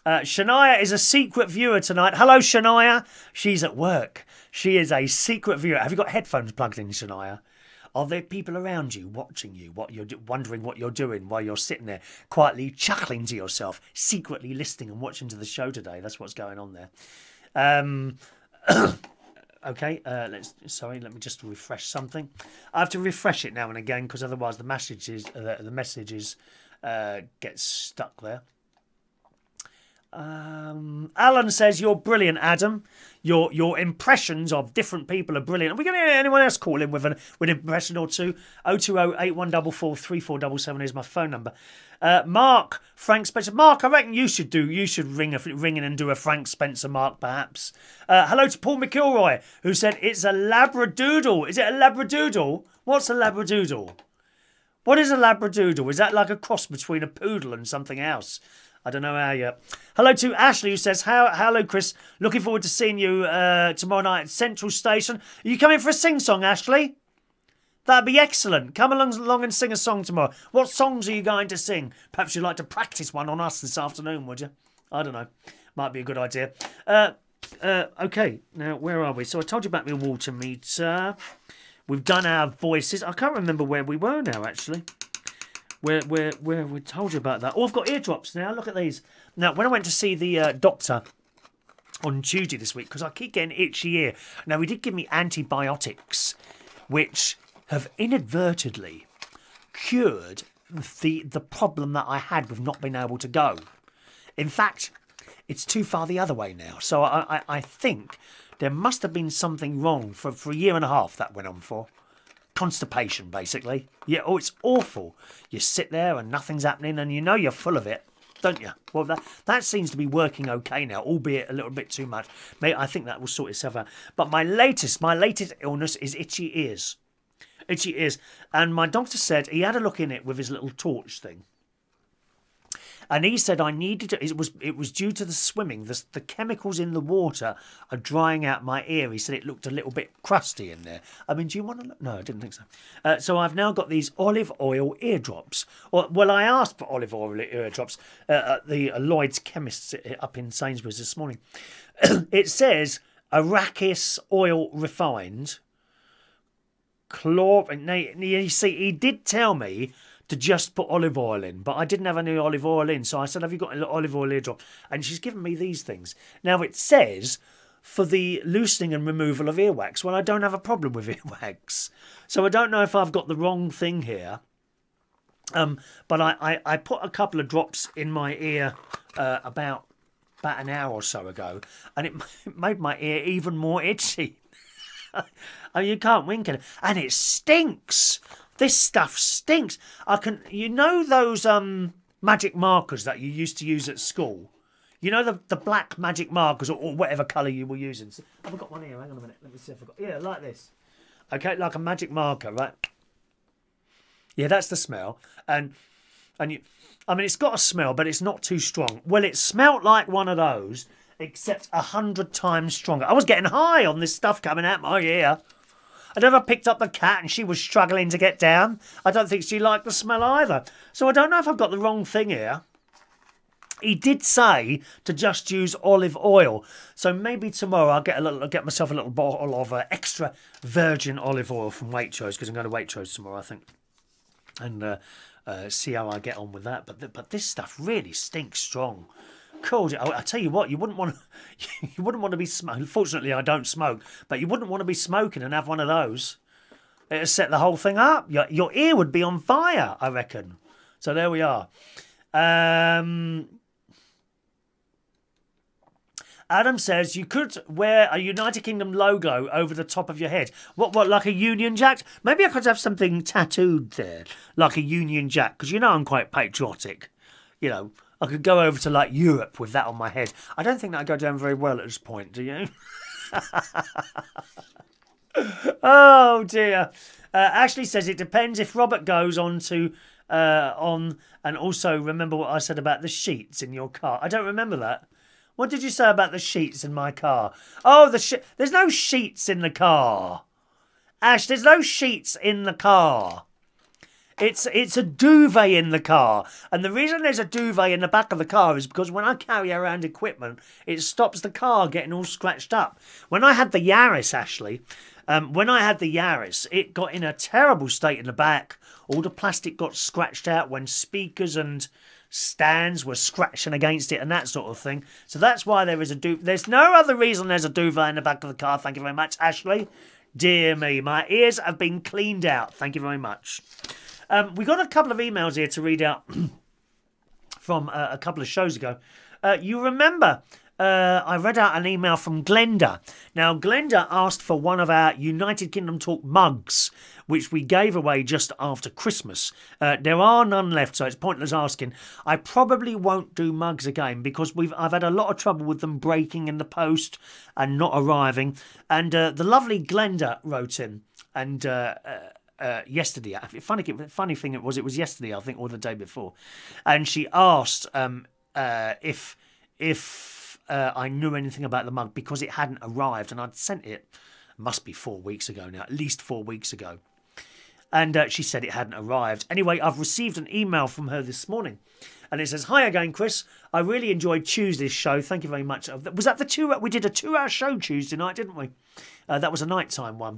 Shania is a secret viewer tonight. Hello, Shania. She's at work. She is a secret viewer. Have you got headphones plugged in, Shania? Are there people around you watching you, wondering what you're doing while you're sitting there quietly chuckling to yourself, secretly listening and watching to the show today? That's what's going on there. Okay, let me just refresh something. I have to refresh it now and again because otherwise the messages get stuck there. Alan says you're brilliant, Adam. Your impressions of different people are brilliant. Are we going to get anyone else call in with an impression or two? 020-8144-3477 is my phone number. Mark, Frank Spencer. Mark, I reckon you should ring in and do a Frank Spencer Mark, perhaps. Hello to Paul McIlroy, who said it's a Labradoodle. Is it a Labradoodle? What's a Labradoodle? What is a Labradoodle? Is that like a cross between a poodle and something else? I don't know how yet. Hello to Ashley, who says, hello, Chris. Looking forward to seeing you tomorrow night at Central Station. Are you coming for a sing-song, Ashley? That'd be excellent. Come along and sing a song tomorrow. What songs are you going to sing? Perhaps you'd like to practice one on us this afternoon, would you? I don't know. Might be a good idea. Okay, now, where are we? So I told you about my water meter. We've done our voices. I can't remember where we were now, actually. Where we told you about that. Oh, I've got eardrops now. Look at these. Now, when I went to see the doctor on Tuesday this week, because I keep getting itchy ear. Now, he did give me antibiotics, which have inadvertently cured the problem that I had with not being able to go. In fact, it's too far the other way now. So I think there must have been something wrong for a year and a half that went on for. Constipation, basically. Yeah, oh, it's awful. You sit there and nothing's happening and you know you're full of it, don't you? Well, that seems to be working okay now, albeit a little bit too much. Mate, I think that will sort itself out. But my latest illness is itchy ears. Itchy ears. And my doctor said he had a look in it with his little torch thing. And he said I needed to, it was due to the swimming. The chemicals in the water are drying out my ear. He said it looked a little bit crusty in there. I mean, do you want to look? No, I didn't think so. So I've now got these olive oil eardrops. Well, I asked for olive oil eardrops at the Lloyd's Chemists up in Sainsbury's this morning. It says Arachis oil refined. You see, he did tell me to just put olive oil in, but I didn't have any olive oil in, so I said, have you got an olive oil eardrop? And she's given me these things. Now, it says for the loosening and removal of earwax. Well, I don't have a problem with earwax, so I don't know if I've got the wrong thing here. But I put a couple of drops in my ear about an hour or so ago, and it made my ear even more itchy. Oh, you can't wink at it. And it stinks. This stuff stinks. You know those magic markers that you used to use at school? You know the black magic markers or whatever colour you were using. So, have I got one here? Hang on a minute. Let me see if I've got... Yeah, like this. Okay, like a magic marker, right? Yeah, that's the smell. And you... I mean, it's got a smell, but it's not too strong. Well, it smelt like one of those, except 100 times stronger. I was getting high on this stuff coming out my ear. I never picked up the cat and she was struggling to get down. I don't think she liked the smell either. So I don't know if I've got the wrong thing here. He did say to just use olive oil. So maybe tomorrow I'll get myself a little bottle of extra virgin olive oil from Waitrose, because I'm going to Waitrose tomorrow, I think. And see how I get on with that. But this stuff really stinks strong. Cool. I tell you what, you wouldn't want to be smoking. Fortunately, I don't smoke, but you wouldn't want to be smoking and have one of those. It'd set the whole thing up. Your ear would be on fire, I reckon. So there we are. Adam says you could wear a United Kingdom logo over the top of your head. What, like a Union Jack? Maybe I could have something tattooed there, like a Union Jack, because you know I'm quite patriotic. You know, I could go over to like Europe with that on my head. I don't think that'd go down very well at this point, do you? Oh dear. Ashley says it depends if Robert goes on to and also remember what I said about the sheets in your car. I don't remember that. What did you say about the sheets in my car? Oh, there's no sheets in the car. Ash, there's no sheets in the car. It's a duvet in the car. And the reason there's a duvet in the back of the car is because when I carry around equipment, it stops the car getting all scratched up. When I had the Yaris, Ashley, it got in a terrible state in the back. All the plastic got scratched out when speakers and stands were scratching against it and that sort of thing. So that's why there is a duvet. There's no other reason there's a duvet in the back of the car. Thank you very much, Ashley. Dear me, my ears have been cleaned out. Thank you very much. We got a couple of emails here to read out from a couple of shows ago. You remember I read out an email from Glenda. Now, Glenda asked for one of our United Kingdom Talk mugs, which we gave away just after Christmas. There are none left, so it's pointless asking. I probably won't do mugs again because I've had a lot of trouble with them breaking in the post and not arriving. And the lovely Glenda wrote in, and yesterday, funny thing it was yesterday, I think, or the day before, and she asked if I knew anything about the mug because it hadn't arrived, and I'd sent it. Must be 4 weeks ago now, at least 4 weeks ago. And she said it hadn't arrived. Anyway, I've received an email from her this morning. And it says, "Hi again, Chris. I really enjoyed Tuesday's show. Thank you very much." Was that we did a 2-hour show Tuesday night, didn't we? That was a nighttime one.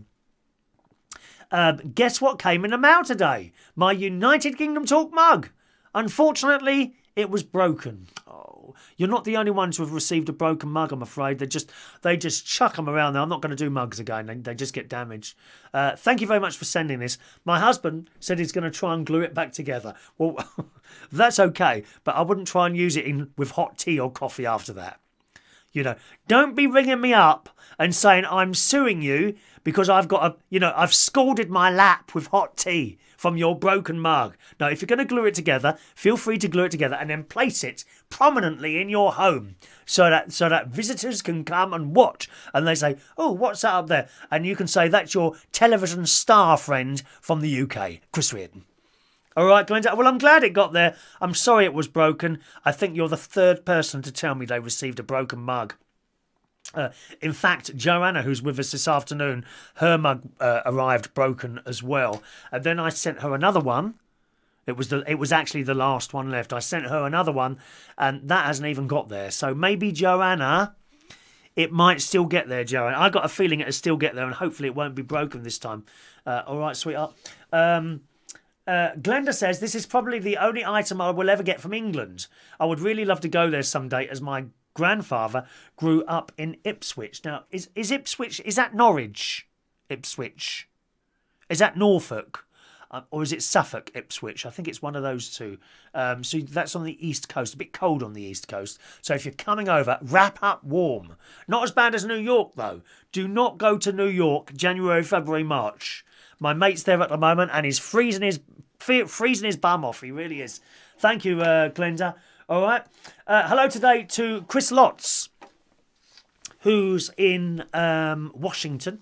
Guess what came in the mail today? My United Kingdom Talk mug. Unfortunately, it was broken. Oh, you're not the only one to have received a broken mug, I'm afraid. They just chuck them around there. I'm not going to do mugs again. They just get damaged. Thank you very much for sending this. My husband said he's going to try and glue it back together. Well, that's okay, but I wouldn't try and use it with hot tea or coffee after that. You know, don't be ringing me up and saying I'm suing you because I've scalded my lap with hot tea from your broken mug. No, if you're going to glue it together, feel free to glue it together and then place it prominently in your home so that visitors can come and watch. And they say, "Oh, what's that up there?" And you can say, "That's your television star friend from the UK, Chris Reardon." All right, Glenda. Well, I'm glad it got there. I'm sorry it was broken. I think you're the third person to tell me they received a broken mug. In fact, Joanna, who's with us this afternoon, her mug arrived broken as well. And then I sent her another one. It was actually the last one left. I sent her another one, and that hasn't even got there. So maybe Joanna, it might still get there, Joanna. I got a feeling it'll still get there, and hopefully it won't be broken this time. All right, sweetheart. Glenda says, "This is probably the only item I will ever get from England. I would really love to go there someday as my grandfather grew up in Ipswich." Now, is Ipswich, is that Norwich, Ipswich? Is that Norfolk? Or is it Suffolk, Ipswich? I think it's one of those two. So that's on the East Coast, a bit cold on the East Coast. So if you're coming over, wrap up warm. Not as bad as New York, though. Do not go to New York January, February, March. My mate's there at the moment and he's freezing his bum off. He really is. Thank you, Glenda. All right. Hello today to Chris Lotz, who's in Washington.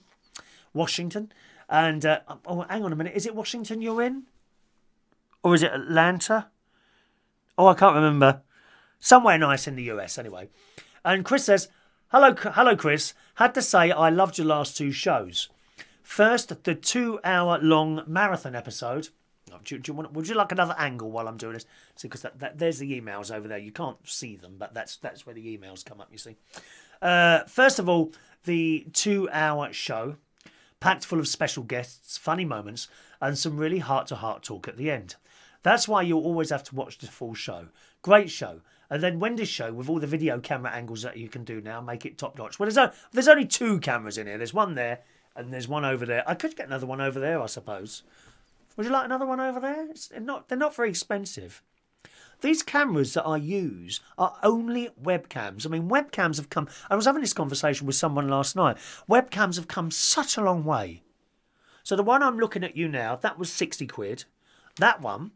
And, hang on a minute. Is it Washington you're in? Or is it Atlanta? Oh, I can't remember. Somewhere nice in the US, anyway. And Chris says, hello, Chris. Had to say I loved your last two shows. First, the 2-hour-long marathon episode. Would you like another angle while I'm doing this? See, because there's the emails over there. You can't see them, but that's where the emails come up, you see. First of all, the 2-hour show, packed full of special guests, funny moments, and some really heart-to-heart talk at the end. That's why you'll always have to watch the full show. Great show. And then Wendy's show, with all the video camera angles that you can do now, make it top-notch. Well, there's only 2 cameras in here. There's one there, and there's one over there. I could get another one over there, I suppose. Would you like another one over there? They're not very expensive. These cameras that I use are only webcams. I mean, webcams have come... I was having this conversation with someone last night. Webcams have come such a long way. So the one I'm looking at you now, that was 60 quid. That one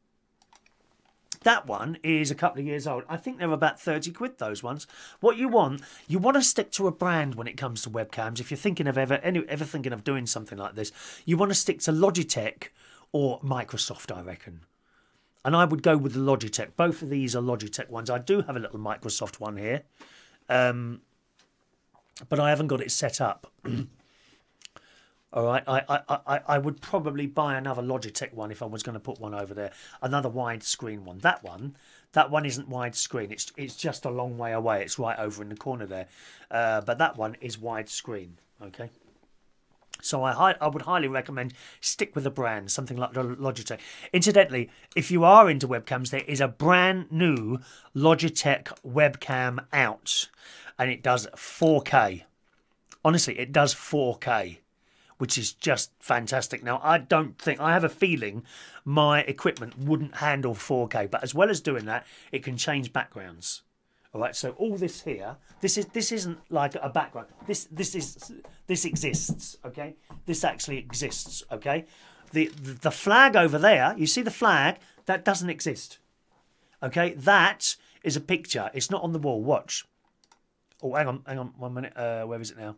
is a couple of years old. I think they're about 30 quid, those ones. What you want to stick to a brand when it comes to webcams. If you're thinking of ever thinking of doing something like this, you want to stick to Logitech or Microsoft, I reckon. And I would go with the Logitech. Both of these are Logitech ones. I do have a little Microsoft one here, but I haven't got it set up. All right, I would probably buy another Logitech one if I was going to put one over there. Another widescreen one. That one isn't widescreen. It's just a long way away. It's right over in the corner there. But that one is widescreen. Okay. So I would highly recommend stick with a brand, something like Logitech. Incidentally, if you are into webcams, there is a brand new Logitech webcam out, and it does 4K. Honestly, it does 4K, which is just fantastic. Now, I have a feeling my equipment wouldn't handle 4K, but as well as doing that, it can change backgrounds. All right, so all this here, this isn't like a background. This exists, okay? This actually exists, okay? The flag over there, you see the flag? That doesn't exist, okay? That is a picture. It's not on the wall. Watch. Oh, hang on 1 minute. Where is it now?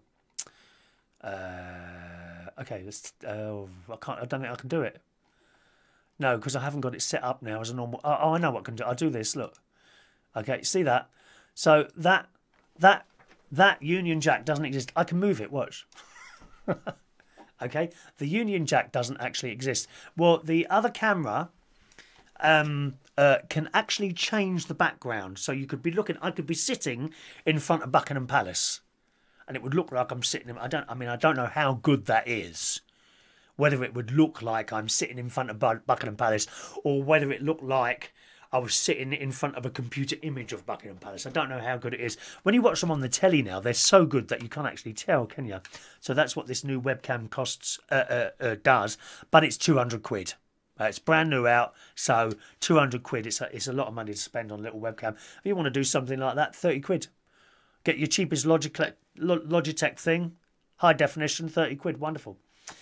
Okay, let's. I don't think I can do it. No, because I haven't got it set up now as a normal. Oh, I know what I can do. I'll do this. Look. Okay, see that? So that Union Jack doesn't exist. I can move it. Watch. Okay, the Union Jack doesn't actually exist. Well, the other camera can actually change the background. So you could be looking. I could be sitting in front of Buckingham Palace, and it would look like I'm sitting. I don't know how good that is. Whether it would look like I'm sitting in front of Buckingham Palace, or whether it looked like I was sitting in front of a computer image of Buckingham Palace. I don't know how good it is. When you watch them on the telly now, they're so good that you can't actually tell, can you? So that's what this new webcam costs does. But it's 200 quid. It's brand new out, so 200 quid. It's a lot of money to spend on a little webcam. If you want to do something like that, 30 quid. Get your cheapest Logitech thing, high definition, 30 quid. Wonderful.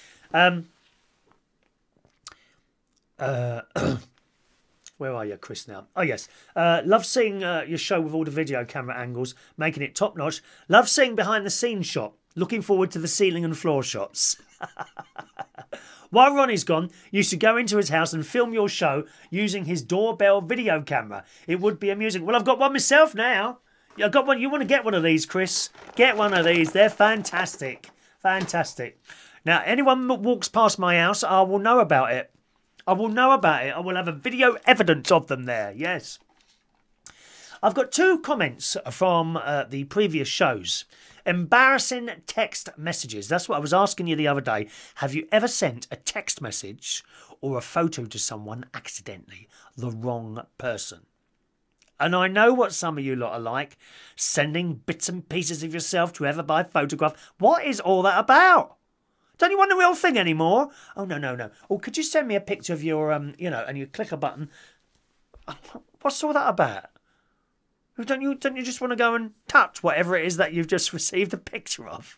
Where are you, Chris, now? Oh, yes. Love seeing your show with all the video camera angles, making it top-notch. Love seeing behind-the-scenes shot. Looking forward to the ceiling and floor shots. While Ronnie's gone, you should go into his house and film your show using his doorbell video camera. It would be amusing. Well, I've got one myself now. I've got one. You want to get one of these, Chris? Get one of these. They're fantastic. Fantastic. Now, anyone that walks past my house, I will know about it. I will know about it. I will have a video evidence of them there. Yes. I've got 2 comments from the previous shows. Embarrassing text messages. That's what I was asking you the other day. Have you ever sent a text message or a photo to someone accidentally? The wrong person. And I know what some of you lot are like. Sending bits and pieces of yourself to whoever by photograph. What is all that about? Don't you want the real thing anymore? Oh, no. Or could you send me a picture of your, and you click a button? What's all that about? Don't you just want to go and touch whatever it is that you've just received a picture of?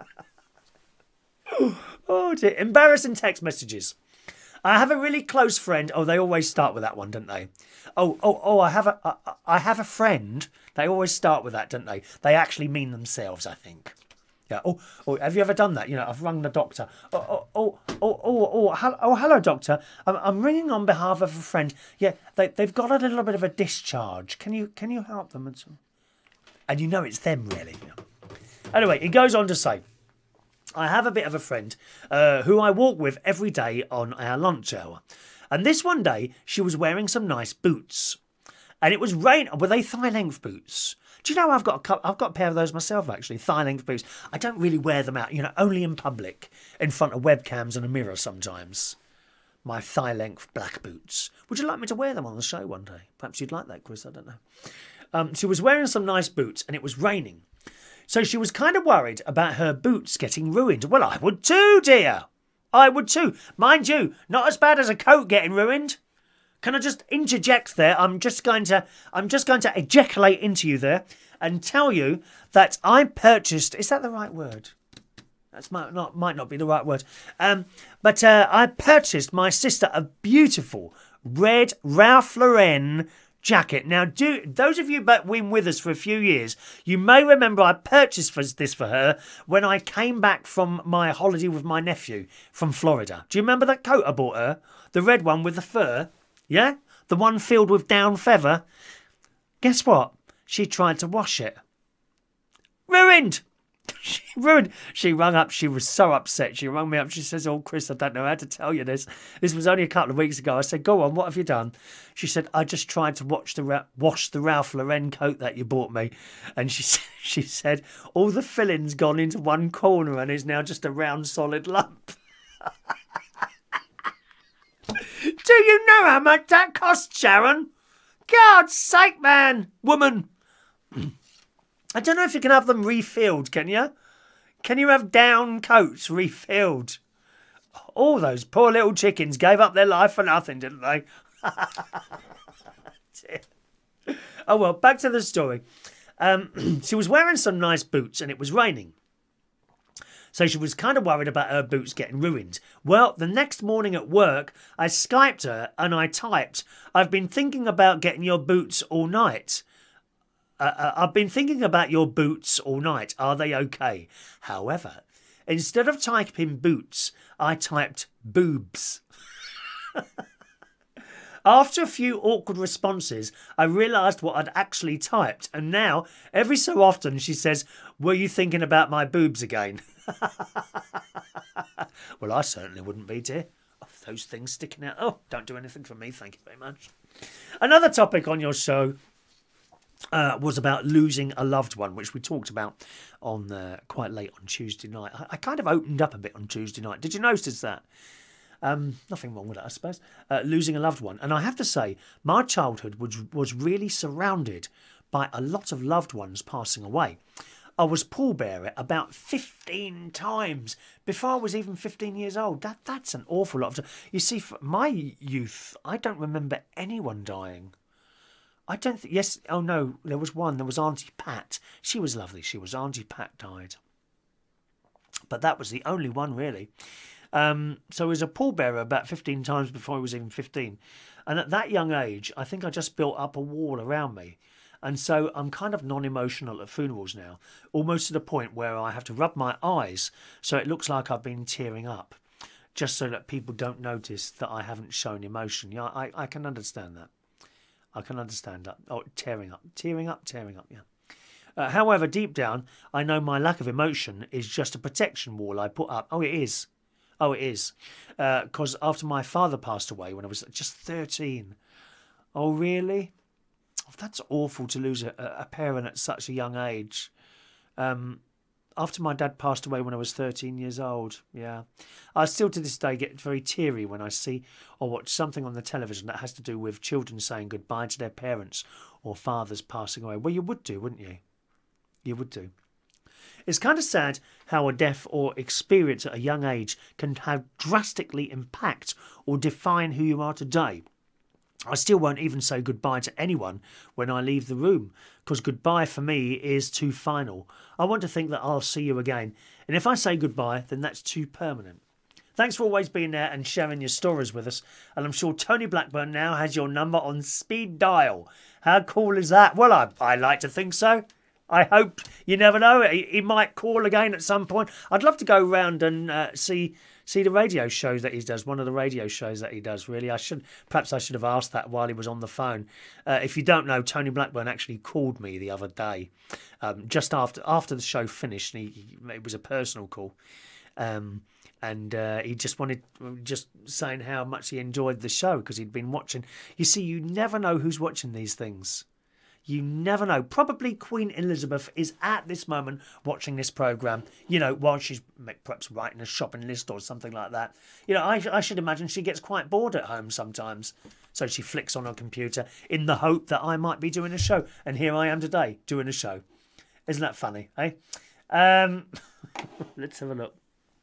Oh, dear. Embarrassing text messages. I have a really close friend. Oh, they always start with that one, don't they? Oh, I have a friend. They always start with that, don't they? They actually mean themselves, I think. Yeah. Oh, have you ever done that? I've rung the doctor. Hello, doctor. I'm ringing on behalf of a friend. Yeah, they've got a little bit of a discharge. Can you help them? And it's them, really. Anyway, he goes on to say, I have a bit of a friend who I walk with every day on our lunch hour. And this one day, she was wearing some nice boots. And it was raining. Were they thigh-length boots? Do you know I've got a pair of those myself, actually, thigh-length boots. I don't really wear them out, only in public, in front of webcams and a mirror sometimes. My thigh-length black boots. Would you like me to wear them on the show one day? Perhaps you'd like that, Chris, I don't know. She was wearing some nice boots and it was raining. So she was kind of worried about her boots getting ruined. Well, I would too, dear. I would too. Mind you, not as bad as a coat getting ruined. Can I just interject there? I'm just going to ejaculate into you there and tell you that I purchased. Is that the right word? That might not be the right word. But I purchased my sister a beautiful red Ralph Lauren jacket. Now, those of you that been with us for a few years, you may remember I purchased this for her when I came back from my holiday with my nephew from Florida. Do you remember that coat I bought her? The red one with the fur. Yeah? The one filled with down feather. Guess what? She tried to wash it. Ruined! She rung up. She was so upset. She rung me up. She says, "Oh, Chris, I don't know how to tell you this. This was only a couple of weeks ago." I said, "Go on, what have you done?" She said, "I just tried to wash the Ralph Lauren coat that you bought me," and she said, "All the filling's gone into one corner and is now just a round solid lump." Do you know how much that cost, Sharon? God's sake, man, woman. I don't know if you can have them refilled, can you? Can you have down coats refilled? All those poor little chickens gave up their life for nothing, didn't they? Oh, well, back to the story. She was wearing some nice boots and it was raining. So she was kind of worried about her boots getting ruined. Well, the next morning at work, I Skyped her and I typed, "I've been thinking about getting your boots all night. I've been thinking about your boots all night. Are they okay?" However, instead of typing boots, I typed boobs. After a few awkward responses, I realised what I'd actually typed, and now, every so often, she says, "Were you thinking about my boobs again?" Well, I certainly wouldn't be, dear. Oh, those things sticking out. Oh, don't do anything for me, thank you very much. Another topic on your show was about losing a loved one, which we talked about on quite late on Tuesday night. I kind of opened up a bit on Tuesday night. Did you notice that? Nothing wrong with it, I suppose. Losing a loved one. And I have to say, my childhood was really surrounded by a lot of loved ones passing away. I was pallbearer about 15 times before I was even 15 years old. That's an awful lot. You see, for my youth, I don't remember anyone dying. I don't think... Yes, oh no, there was one. There was Auntie Pat. She was lovely. Auntie Pat died. But that was the only one, really. So I was a pallbearer about 15 times before I was even 15. And at that young age, I think I just built up a wall around me. And so I'm kind of non-emotional at funerals now, almost to the point where I have to rub my eyes so it looks like I've been tearing up, just so that people don't notice that I haven't shown emotion. Yeah, I can understand that. I can understand that. Oh, tearing up, yeah. However, deep down, I know my lack of emotion is just a protection wall I put up. Oh, it is. Because after my father passed away when I was just 13. Oh, really? Oh, that's awful to lose a parent at such a young age. After my dad passed away when I was 13 years old, yeah. I still to this day get very teary when I see or watch something on the television that has to do with children saying goodbye to their parents or fathers passing away. Well, you would do, wouldn't you? You would do. It's kind of sad how a death or experience at a young age can have drastically impact or define who you are today. I still won't even say goodbye to anyone when I leave the room, because goodbye for me is too final. I want to think that I'll see you again, and if I say goodbye, then that's too permanent. Thanks for always being there and sharing your stories with us, and I'm sure Tony Blackburn now has your number on speed dial. How cool is that? Well, I like to think so. I hope, you never know, he might call again at some point. I'd love to go round and see the radio shows that he does, one of the radio shows that he does, really. Perhaps I should have asked that while he was on the phone. If you don't know, Tony Blackburn actually called me the other day, just after the show finished. It was a personal call. And he just saying how much he enjoyed the show because he'd been watching. You see, you never know who's watching these things. You never know. Probably Queen Elizabeth is at this moment watching this programme, while she's perhaps writing a shopping list or something like that. I should imagine she gets quite bored at home sometimes. So she flicks on her computer in the hope that I might be doing a show. And here I am today doing a show. Isn't that funny, eh? Let's have a look.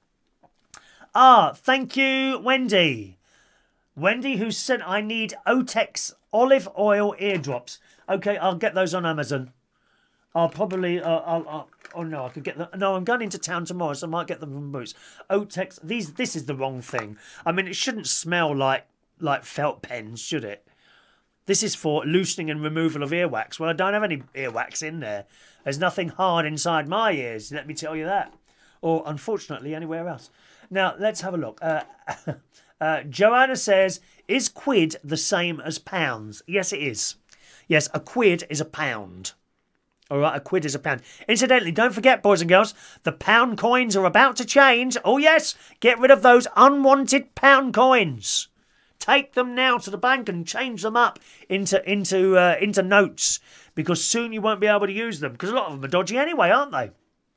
Thank you, Wendy. Wendy, who said I need Otex olive oil eardrops. Okay, I'll get those on Amazon. I'll probably... I could get them... No, I'm going into town tomorrow, so I might get them from Boots. Otex... This is the wrong thing. I mean, it shouldn't smell like felt pens, should it? This is for loosening and removal of earwax. Well, I don't have any earwax in there. There's nothing hard inside my ears, let me tell you that. Or, unfortunately, anywhere else. Now, let's have a look. Joanna says, is quid the same as pounds? Yes, it is. Yes, a quid is a pound. All right, £1 is £1. Incidentally, don't forget, boys and girls, the pound coins are about to change. Oh, yes, get rid of those unwanted pound coins. Take them now to the bank and change them up into notes, because soon you won't be able to use them, because a lot of them are dodgy anyway, aren't they?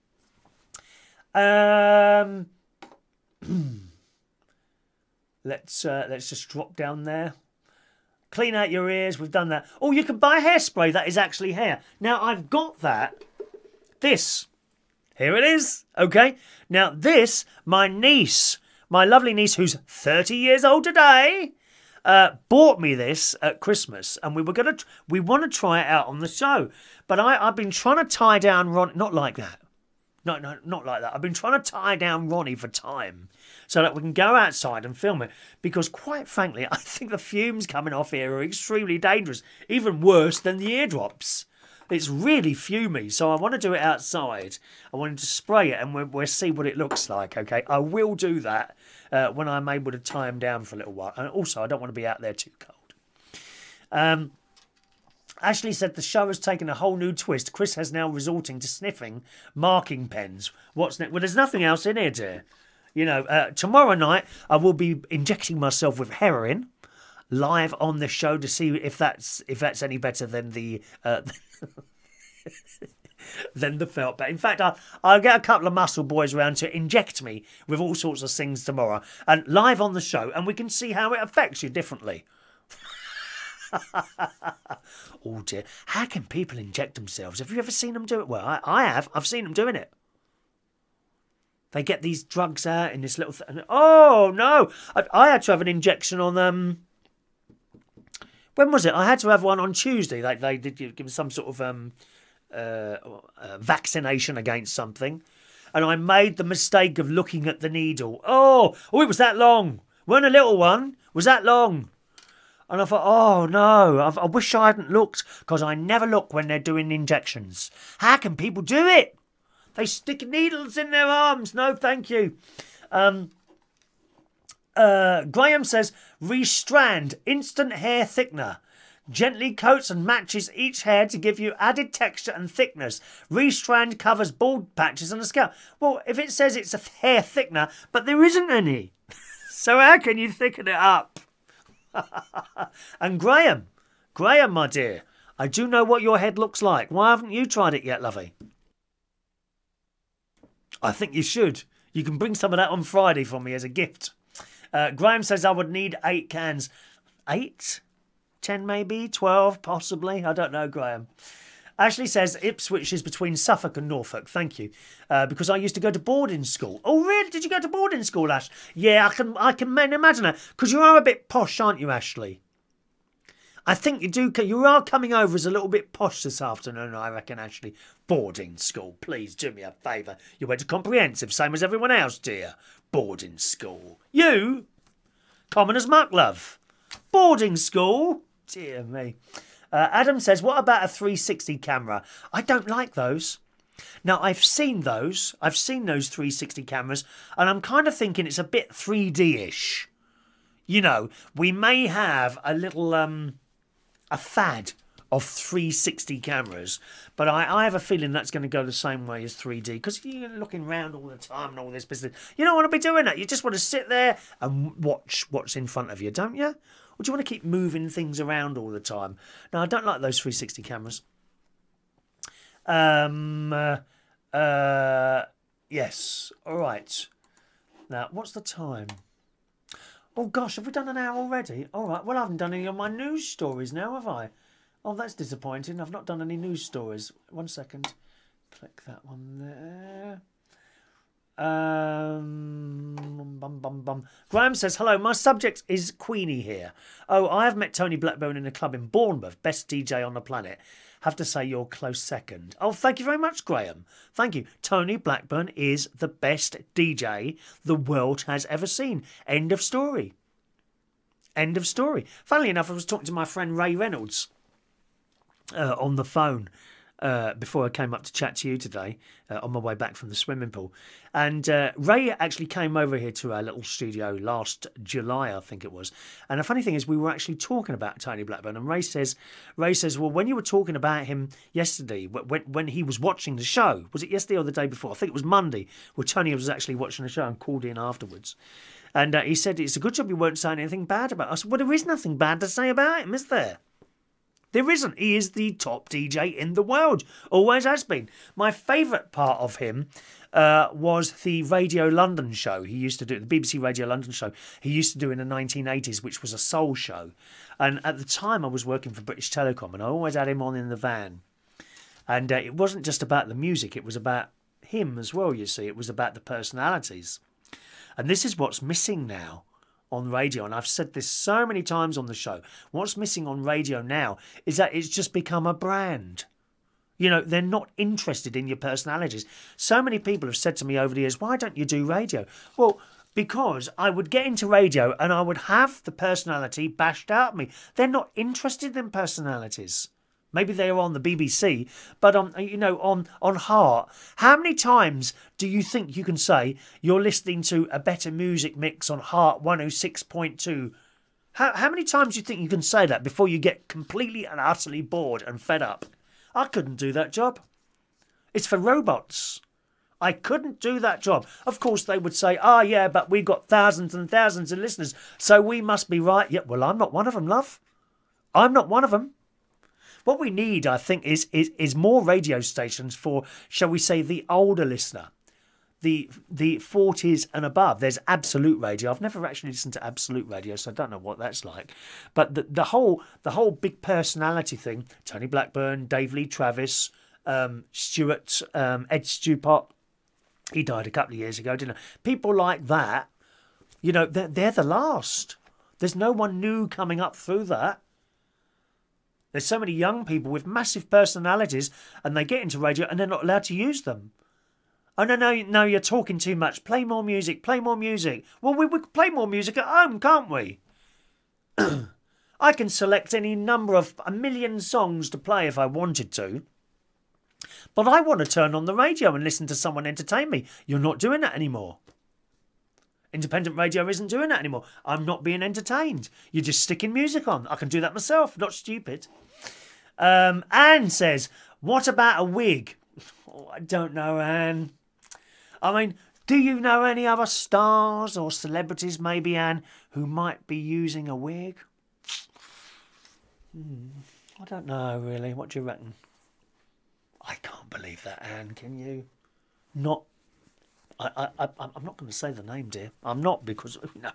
Let's just drop down there. Clean out your ears. We've done that. Oh, you can buy hairspray. That is actually hair. Now, I've got that. This. Here it is. Okay. Now, this, my niece, my lovely niece, who's 30 years old today, bought me this at Christmas. And we want to try it out on the show. But I've been trying to tie down Ron. Not like that. No, not like that. I've been trying to tie down Ronnie for time so that we can go outside and film it. Because, quite frankly, I think the fumes coming off here are extremely dangerous. Even worse than the eardrops. It's really fumey, so I want to do it outside. I want to spray it and we'll see what it looks like, okay? I will do that when I'm able to tie them down for a little while. And also, I don't want to be out there too cold. Ashley said the show has taken a whole new twist. Chris has now resorting to sniffing marking pens. What's next? Well, there's nothing else in here, dear. You know, tomorrow night I will be injecting myself with heroin live on the show to see if that's any better than the than the felt. But in fact, I'll get a couple of muscle boys around to inject me with all sorts of things tomorrow and live on the show, and we can see how it affects you differently. Oh dear, how can people inject themselves? Have you ever seen them do it? Well, I have. I've seen them doing it. They get these drugs out in this little thing. Oh no, I had to have an injection on when was it? I had to have one on Tuesday. They did give me some sort of vaccination against something, and I made the mistake of looking at the needle. Oh, it was that long. Weren't a little one. Was that long? And I thought, oh no, I wish I hadn't looked, because I never look when they're doing injections. How can people do it? They stick needles in their arms. No, thank you. Graham says, Restrand instant hair thickener. Gently coats and matches each hair to give you added texture and thickness. Restrand covers bald patches on the scalp. Well, if it says it's a hair thickener, but there isn't any. So how can you thicken it up? And Graham, my dear, I do know what your head looks like. Why haven't you tried it yet, lovey? I think you should. You can bring some of that on Friday for me as a gift. Graham says I would need 8 cans. 8? 10 maybe? 12 possibly? I don't know, Graham. Ashley says Ipswich is between Suffolk and Norfolk. Thank you. Because I used to go to boarding school. Oh, really? Did you go to boarding school, Ash? Yeah, I can imagine that. Because you are a bit posh, aren't you, Ashley? I think you do. You are coming over as a little bit posh this afternoon, I reckon, Ashley. Boarding school. Please do me a favour. You went to comprehensive, same as everyone else, dear. Boarding school. You? Common as muck, love. Boarding school? Dear me. Adam says, what about a 360 camera? I don't like those. Now, I've seen those. I've seen those 360 cameras, and I'm kind of thinking it's a bit 3D-ish. You know, we may have a little, a fad of 360 cameras, but I have a feeling that's going to go the same way as 3D, because you're looking around all the time and all this business. You don't want to be doing that. You just want to sit there and watch what's in front of you, don't you? Or do you want to keep moving things around all the time? No, I don't like those 360 cameras. Yes. All right. Now, what's the time? Oh, gosh, have we done an hour already? All right. Well, I haven't done any of my news stories now, have I? Oh, that's disappointing. I've not done any news stories. 1 second. Click that one there. Graham says, hello, my subject is Queenie here. Oh, I have met Tony Blackburn in a club in Bournemouth. Best DJ on the planet. Have to say you're close second. Oh, thank you very much, Graham. Thank you. Tony Blackburn is the best DJ the world has ever seen. End of story. End of story. Funnily enough, I was talking to my friend Ray Reynolds on the phone before I came up to chat to you today on my way back from the swimming pool. And Ray actually came over here to our little studio last July, I think it was. And the funny thing is we were actually talking about Tony Blackburn. And Ray says, well, when you were talking about him yesterday, when he was watching the show, was it yesterday or the day before? I think it was Monday, where Tony was actually watching the show and called in afterwards. And he said, it's a good job you weren't saying anything bad about us. Well, there is nothing bad to say about him, is there? There isn't. He is the top DJ in the world. Always has been. My favourite part of him was the Radio London show he used to do, the BBC Radio London show he used to do in the 1980s, which was a soul show. And at the time I was working for British Telecom, and I always had him on in the van. And it wasn't just about the music, it was about him as well, you see. It was about the personalities. And this is what's missing now on radio, and I've said this so many times on the show. What's missing on radio now is that it's just become a brand. You know, they're not interested in your personalities. So many people have said to me over the years, why don't you do radio? Well, because I would get into radio and I would have the personality bashed out of me. They're not interested in personalities. Maybe they are on the BBC, but on Heart. How many times do you think you can say you're listening to a better music mix on Heart 106.2? How many times do you think you can say that before you get completely and utterly bored and fed up? I couldn't do that job. It's for robots. I couldn't do that job. Of course, they would say, yeah, but we've got thousands and thousands of listeners, so we must be right. Yeah, well, I'm not one of them, love. I'm not one of them. What we need, I think, is more radio stations for, shall we say, the older listener, the 40s and above. There's Absolute Radio. I've never actually listened to Absolute Radio, so I don't know what that's like. But the whole big personality thing, Tony Blackburn, Dave Lee Travis, Stewart, Ed Stewart, he died a couple of years ago, didn't he? People like that, you know, they're the last. There's no one new coming up through that. There's so many young people with massive personalities and they get into radio and they're not allowed to use them. Oh, no, you're talking too much. Play more music, play more music. Well, we could play more music at home, can't we? I can select any number of 1 million songs to play if I wanted to. But I want to turn on the radio and listen to someone entertain me. You're not doing that anymore. Independent radio isn't doing that anymore. I'm not being entertained. You're just sticking music on. I can do that myself. Not stupid. Anne says, what about a wig? Oh, I don't know, Anne. I mean, do you know any other stars or celebrities, maybe, Anne, who might be using a wig? I don't know, really. What do you reckon? I can't believe that, Anne. Can you? Not. I'm not going to say the name, dear. I'm not, because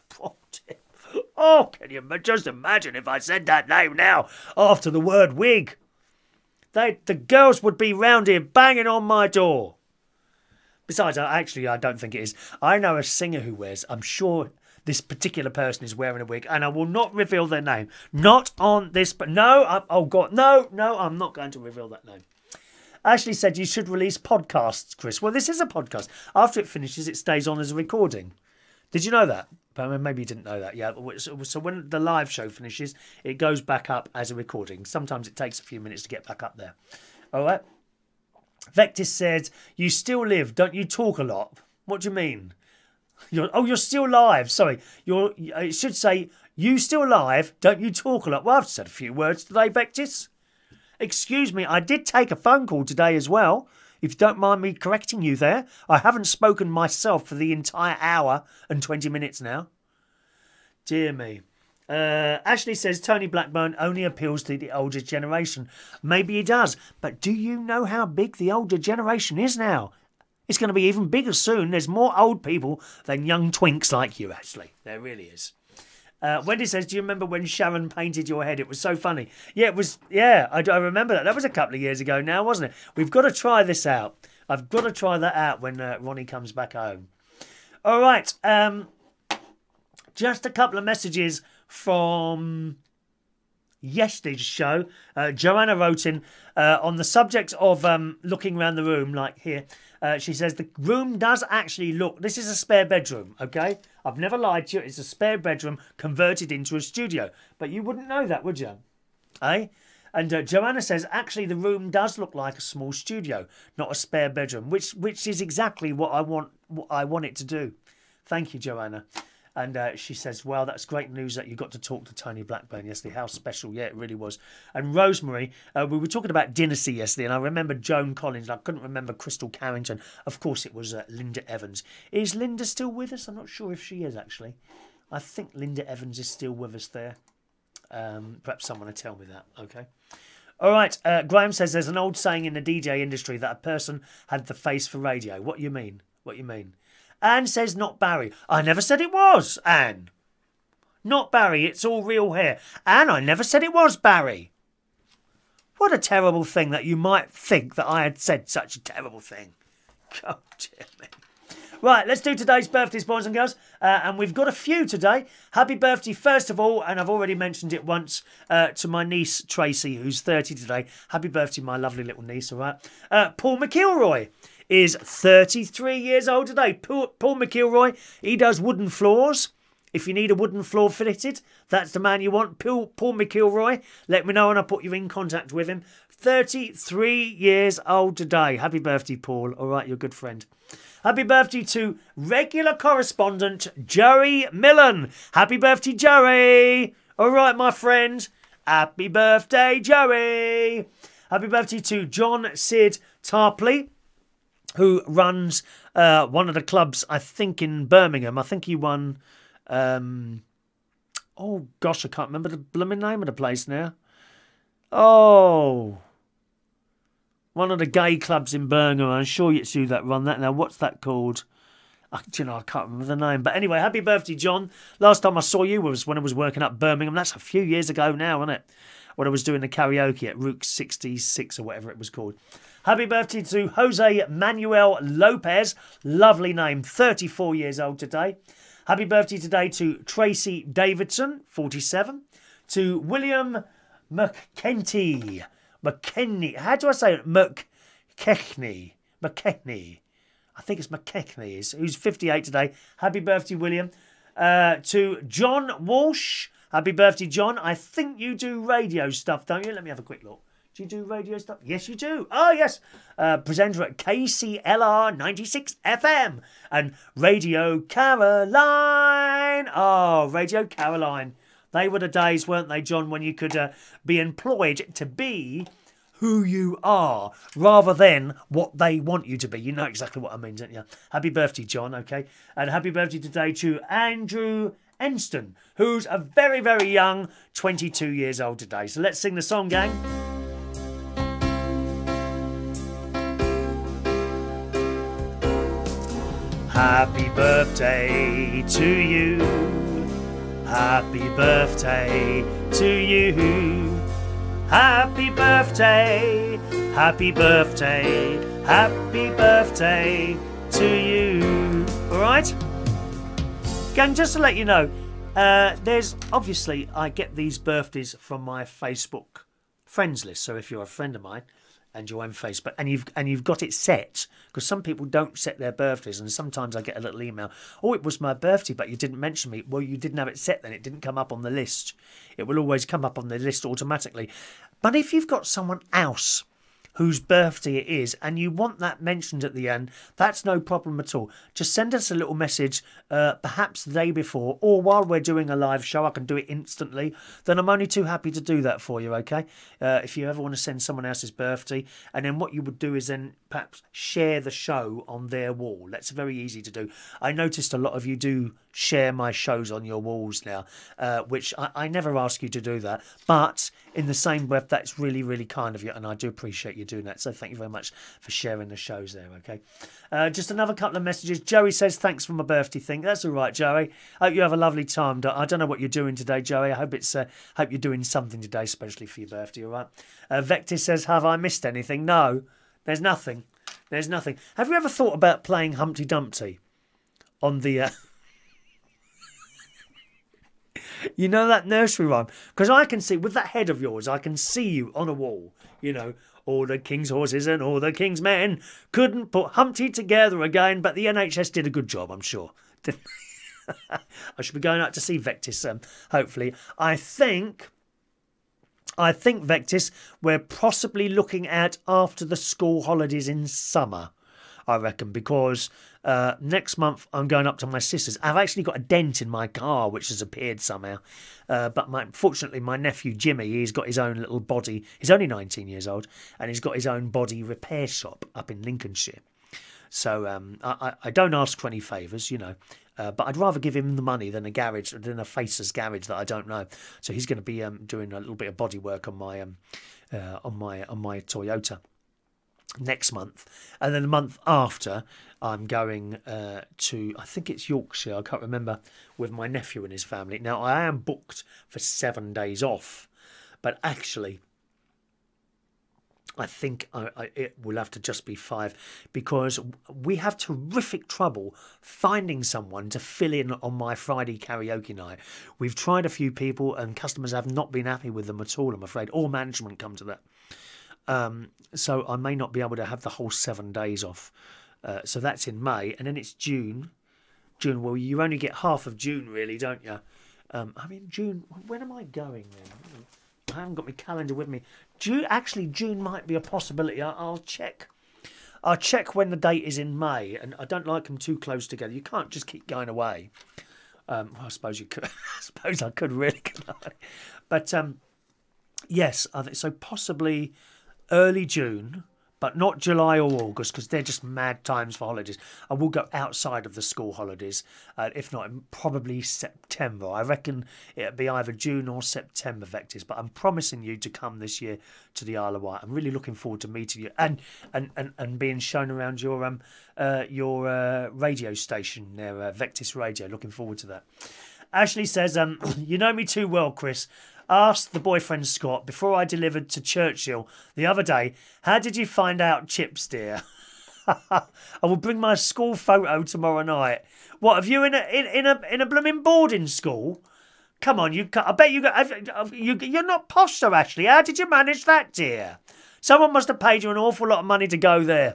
oh, can you just imagine if I said that name now after the word wig? The girls would be round here banging on my door. Besides, I don't think it is. I know a singer who wears. I'm sure this particular person is wearing a wig, and I will not reveal their name. Not on this, but no. Oh God, no, I'm not going to reveal that name. Ashley said you should release podcasts, Chris. Well, this is a podcast. After it finishes, it stays on as a recording. Did you know that? Maybe you didn't know that. Yeah. So when the live show finishes, it goes back up as a recording. Sometimes it takes a few minutes to get back up there. All right. Vectis said, you still live, don't you talk a lot? What do you mean? You're still live. Sorry. It should say, you still live, don't you talk a lot? Well, I've said a few words today, Vectis. Excuse me, I did take a phone call today as well. If you don't mind me correcting you there. I haven't spoken myself for the entire hour and 20 minutes now. Dear me. Ashley says Tony Blackburn only appeals to the older generation. Maybe he does. But do you know how big the older generation is now? It's going to be even bigger soon. There's more old people than young twinks like you, Ashley. There really is. Wendy says, do you remember when Sharon painted your head? It was so funny. Yeah, it was. Yeah, I remember that. That was a couple of years ago now, wasn't it? We've got to try this out. I've got to try that out when Ronnie comes back home. All right. Just a couple of messages from yesterday's show. Joanna wrote in on the subject of looking around the room, like here. She says the room does actually look... This is a spare bedroom, okay? I've never lied to you. It's a spare bedroom converted into a studio. But you wouldn't know that, would you? Eh? And Joanna says, actually, the room does look like a small studio, not a spare bedroom, which is exactly what I want it to do. Thank you, Joanna. And she says, well, that's great news that you got to talk to Tony Blackburn yesterday. How special. Yeah, it really was. And Rosemary, we were talking about Dynasty yesterday, and I remember Joan Collins. I couldn't remember Crystal Carrington. Of course, it was Linda Evans. Is Linda still with us? I'm not sure if she is, actually. I think Linda Evans is still with us there. Perhaps someone will tell me that. Okay. All right. Graham says there's an old saying in the DJ industry that a person had the face for radio. What you mean? What you mean? Anne says not Barry. I never said it was, Anne. Not Barry, it's all real hair. Anne, I never said it was Barry. What a terrible thing that you might think that I had said such a terrible thing. Oh, dear me. Right, let's do today's birthdays, boys and girls. And we've got a few today. Happy birthday, first of all, and I've already mentioned it once, to my niece, Tracey, who's 30 today. Happy birthday, my lovely little niece, all right? Paul McIlroy is 33 years old today. Paul McIlroy, he does wooden floors. If you need a wooden floor fitted, that's the man you want. Paul McIlroy, let me know and I'll put you in contact with him. 33 years old today. Happy birthday, Paul. All right, you're a good friend. Happy birthday to regular correspondent Joey Millen. Happy birthday, Joey. All right, my friend. Happy birthday, Joey. Happy birthday to John Sid Tarpley, who runs one of the clubs, I think, in Birmingham. I think he won... oh, gosh, I can't remember the blooming name of the place now. Oh... one of the gay clubs in Birmingham. I'm sure it's you that run that. Now, what's that called? I can't remember the name. But anyway, happy birthday, John. Last time I saw you was when I was working up Birmingham. That's a few years ago now, isn't it? When I was doing the karaoke at Route 66 or whatever it was called. Happy birthday to Jose Manuel Lopez. Lovely name. 34 years old today. Happy birthday today to Tracey Davidson, 47. To William McKenty. How do I say it? McKechnie. I think it's McKechnie, who's 58 today. Happy birthday, William. To John Walsh. Happy birthday, John. I think you do radio stuff, don't you? Let me have a quick look. Do you do radio stuff? Yes, you do. Oh, yes. Presenter at KCLR 96 FM and Radio Caroline. Oh, Radio Caroline. They were the days, weren't they, John, when you could be employed to be who you are rather than what they want you to be. You know exactly what I mean, don't you? Happy birthday, John, okay? And happy birthday today to Andrew Enston, who's a very, very young 22 years old today. So let's sing the song, gang. Happy birthday to you. Happy birthday to you. Happy birthday, happy birthday, happy birthday to you. All right? Gang, just to let you know, there's obviously, I get these birthdays from my Facebook friends list. So if you're a friend of mine and you're on Facebook and you've got it set, because some people don't set their birthdays, and sometimes I get a little email, oh, it was my birthday, but you didn't mention me. Well, you didn't have it set then. It didn't come up on the list. It will always come up on the list automatically. But if you've got someone else whose birthday it is and you want that mentioned at the end, that's no problem at all. Just send us a little message, perhaps the day before, or while we're doing a live show. I can do it instantly. Then I'm only too happy to do that for you, okay? If you ever want to send someone else's birthday, and then what you would do is then perhaps share the show on their wall. That's very easy to do. I noticed a lot of you do share my shows on your walls now, which I never ask you to do that, but in the same breath, that's really, really kind of you, and I do appreciate you doing that. So thank you very much for sharing the shows there, okay? Just another couple of messages. Joey says, thanks for my birthday thing. That's all right, Joey. Hope you have a lovely time. I don't know what you're doing today, Joey. I hope hope you're doing something today, especially for your birthday, all right? Vector says, have I missed anything? No, there's nothing. There's nothing. Have you ever thought about playing Humpty Dumpty on the... You know that nursery rhyme? Because I can see, with that head of yours, I can see you on a wall. You know, all the king's horses and all the king's men couldn't put Humpty together again, but the NHS did a good job, I'm sure. I should be going out to see Vectis, hopefully. I think I think, Vectis, we're possibly looking at after the school holidays in summer, I reckon, because next month I'm going up to my sister's. I've actually got a dent in my car which has appeared somehow. But fortunately, my nephew Jimmy, he's got his own little body. He's only 19 years old, and he's got his own body repair shop up in Lincolnshire. So I don't ask for any favours, you know. But I'd rather give him the money than a faceless garage that I don't know. So he's going to be doing a little bit of body work on my Toyota next month, and then the month after I'm going to, I think it's Yorkshire, I can't remember, with my nephew and his family. Now I am booked for 7 days off, but actually I think it will have to just be 5, because we have terrific trouble finding someone to fill in on my Friday karaoke night. We've tried a few people and customers have not been happy with them at all, I'm afraid, or management come to that. So I may not be able to have the whole 7 days off. So that's in May, and then it's June. Well, you only get half of June, really, don't you? I mean, June, when am I going then? I haven't got my calendar with me. June might be a possibility. I'll check. I'll check when the date is in May, and I don't like them too close together. You can't just keep going away. Well, I suppose you could. I suppose I could really, but yes, I think so. Possibly early June, but not July or August, because they're just mad times for holidays. I will go outside of the school holidays. If not, probably September. I reckon it'll be either June or September, Vectis. But I'm promising you to come this year to the Isle of Wight. I'm really looking forward to meeting you and being shown around your radio station there, Vectis Radio. Looking forward to that. Ashley says, you know me too well, Chris. Asked the boyfriend Scott before I delivered to Churchill the other day, how did you find out Chips, dear? I will bring my school photo tomorrow night. What, have you in a blooming boarding school? Come on, I bet you're not posh though, Ashley. How did you manage that, dear? Someone must have paid you an awful lot of money to go there.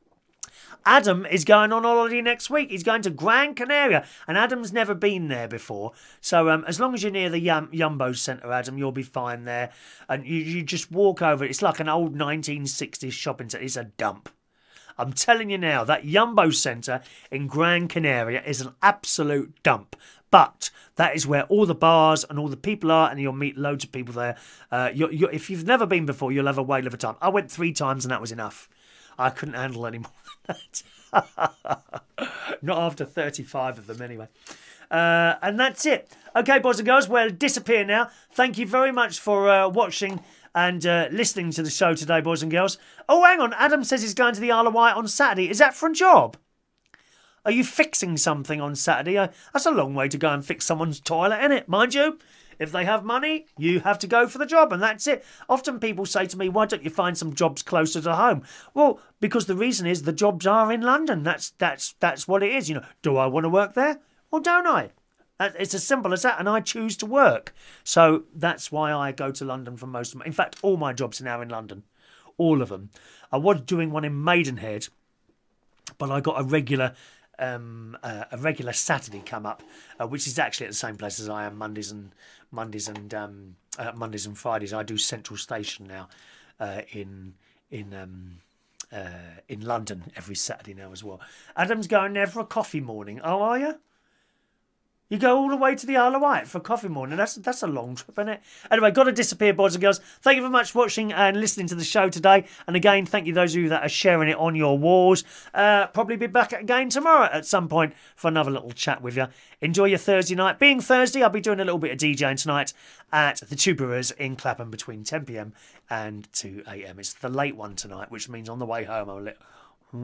Adam is going on holiday next week. He's going to Gran Canaria, and Adam's never been there before. So as long as you're near the Jumbo Centre, Adam, you'll be fine there. And you just walk over. It's like an old 1960s shopping centre. It's a dump. I'm telling you now, that Jumbo Centre in Gran Canaria is an absolute dump. But that is where all the bars and all the people are, and you'll meet loads of people there. If you've never been before, you'll have a whale of a time. I went 3 times, and that was enough. I couldn't handle any more than that. Not after 35 of them, anyway. And that's it. Okay, boys and girls, we'll disappear now. Thank you very much for watching and listening to the show today, boys and girls. Oh, hang on. Adam says he's going to the Isle of Wight on Saturday. Is that for a job? Are you fixing something on Saturday? That's a long way to go and fix someone's toilet, isn't it? Mind you, if they have money, you have to go for the job, and that's it. Often people say to me, why don't you find some jobs closer to home? Well, because the reason is the jobs are in London. That's what it is. You know, do I want to work there? Or don't I? It's as simple as that, and I choose to work. So that's why I go to London for most of them. In fact, all my jobs are now in London. All of them. I was doing one in Maidenhead, but I got a regular Saturday come up, which is actually at the same place as I am Mondays and Fridays. I do Central Station now in London every Saturday now as well. Adam's going there for a coffee morning. Oh, are you? You go all the way to the Isle of Wight for a coffee morning. That's a long trip, isn't it? Anyway, got to disappear, boys and girls. Thank you very much for watching and listening to the show today. And again, thank you those of you that are sharing it on your walls. Probably be back again tomorrow at some point for another little chat with you. Enjoy your Thursday night. Being Thursday, I'll be doing a little bit of DJing tonight at the Tuberers in Clapham between 10 p.m. and 2 a.m. It's the late one tonight, which means on the way home I'm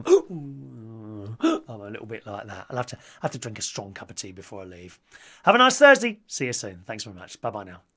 a little bit like that. I'll have to drink a strong cup of tea before I leave. Have a nice Thursday. See you soon. Thanks very much. Bye-bye now.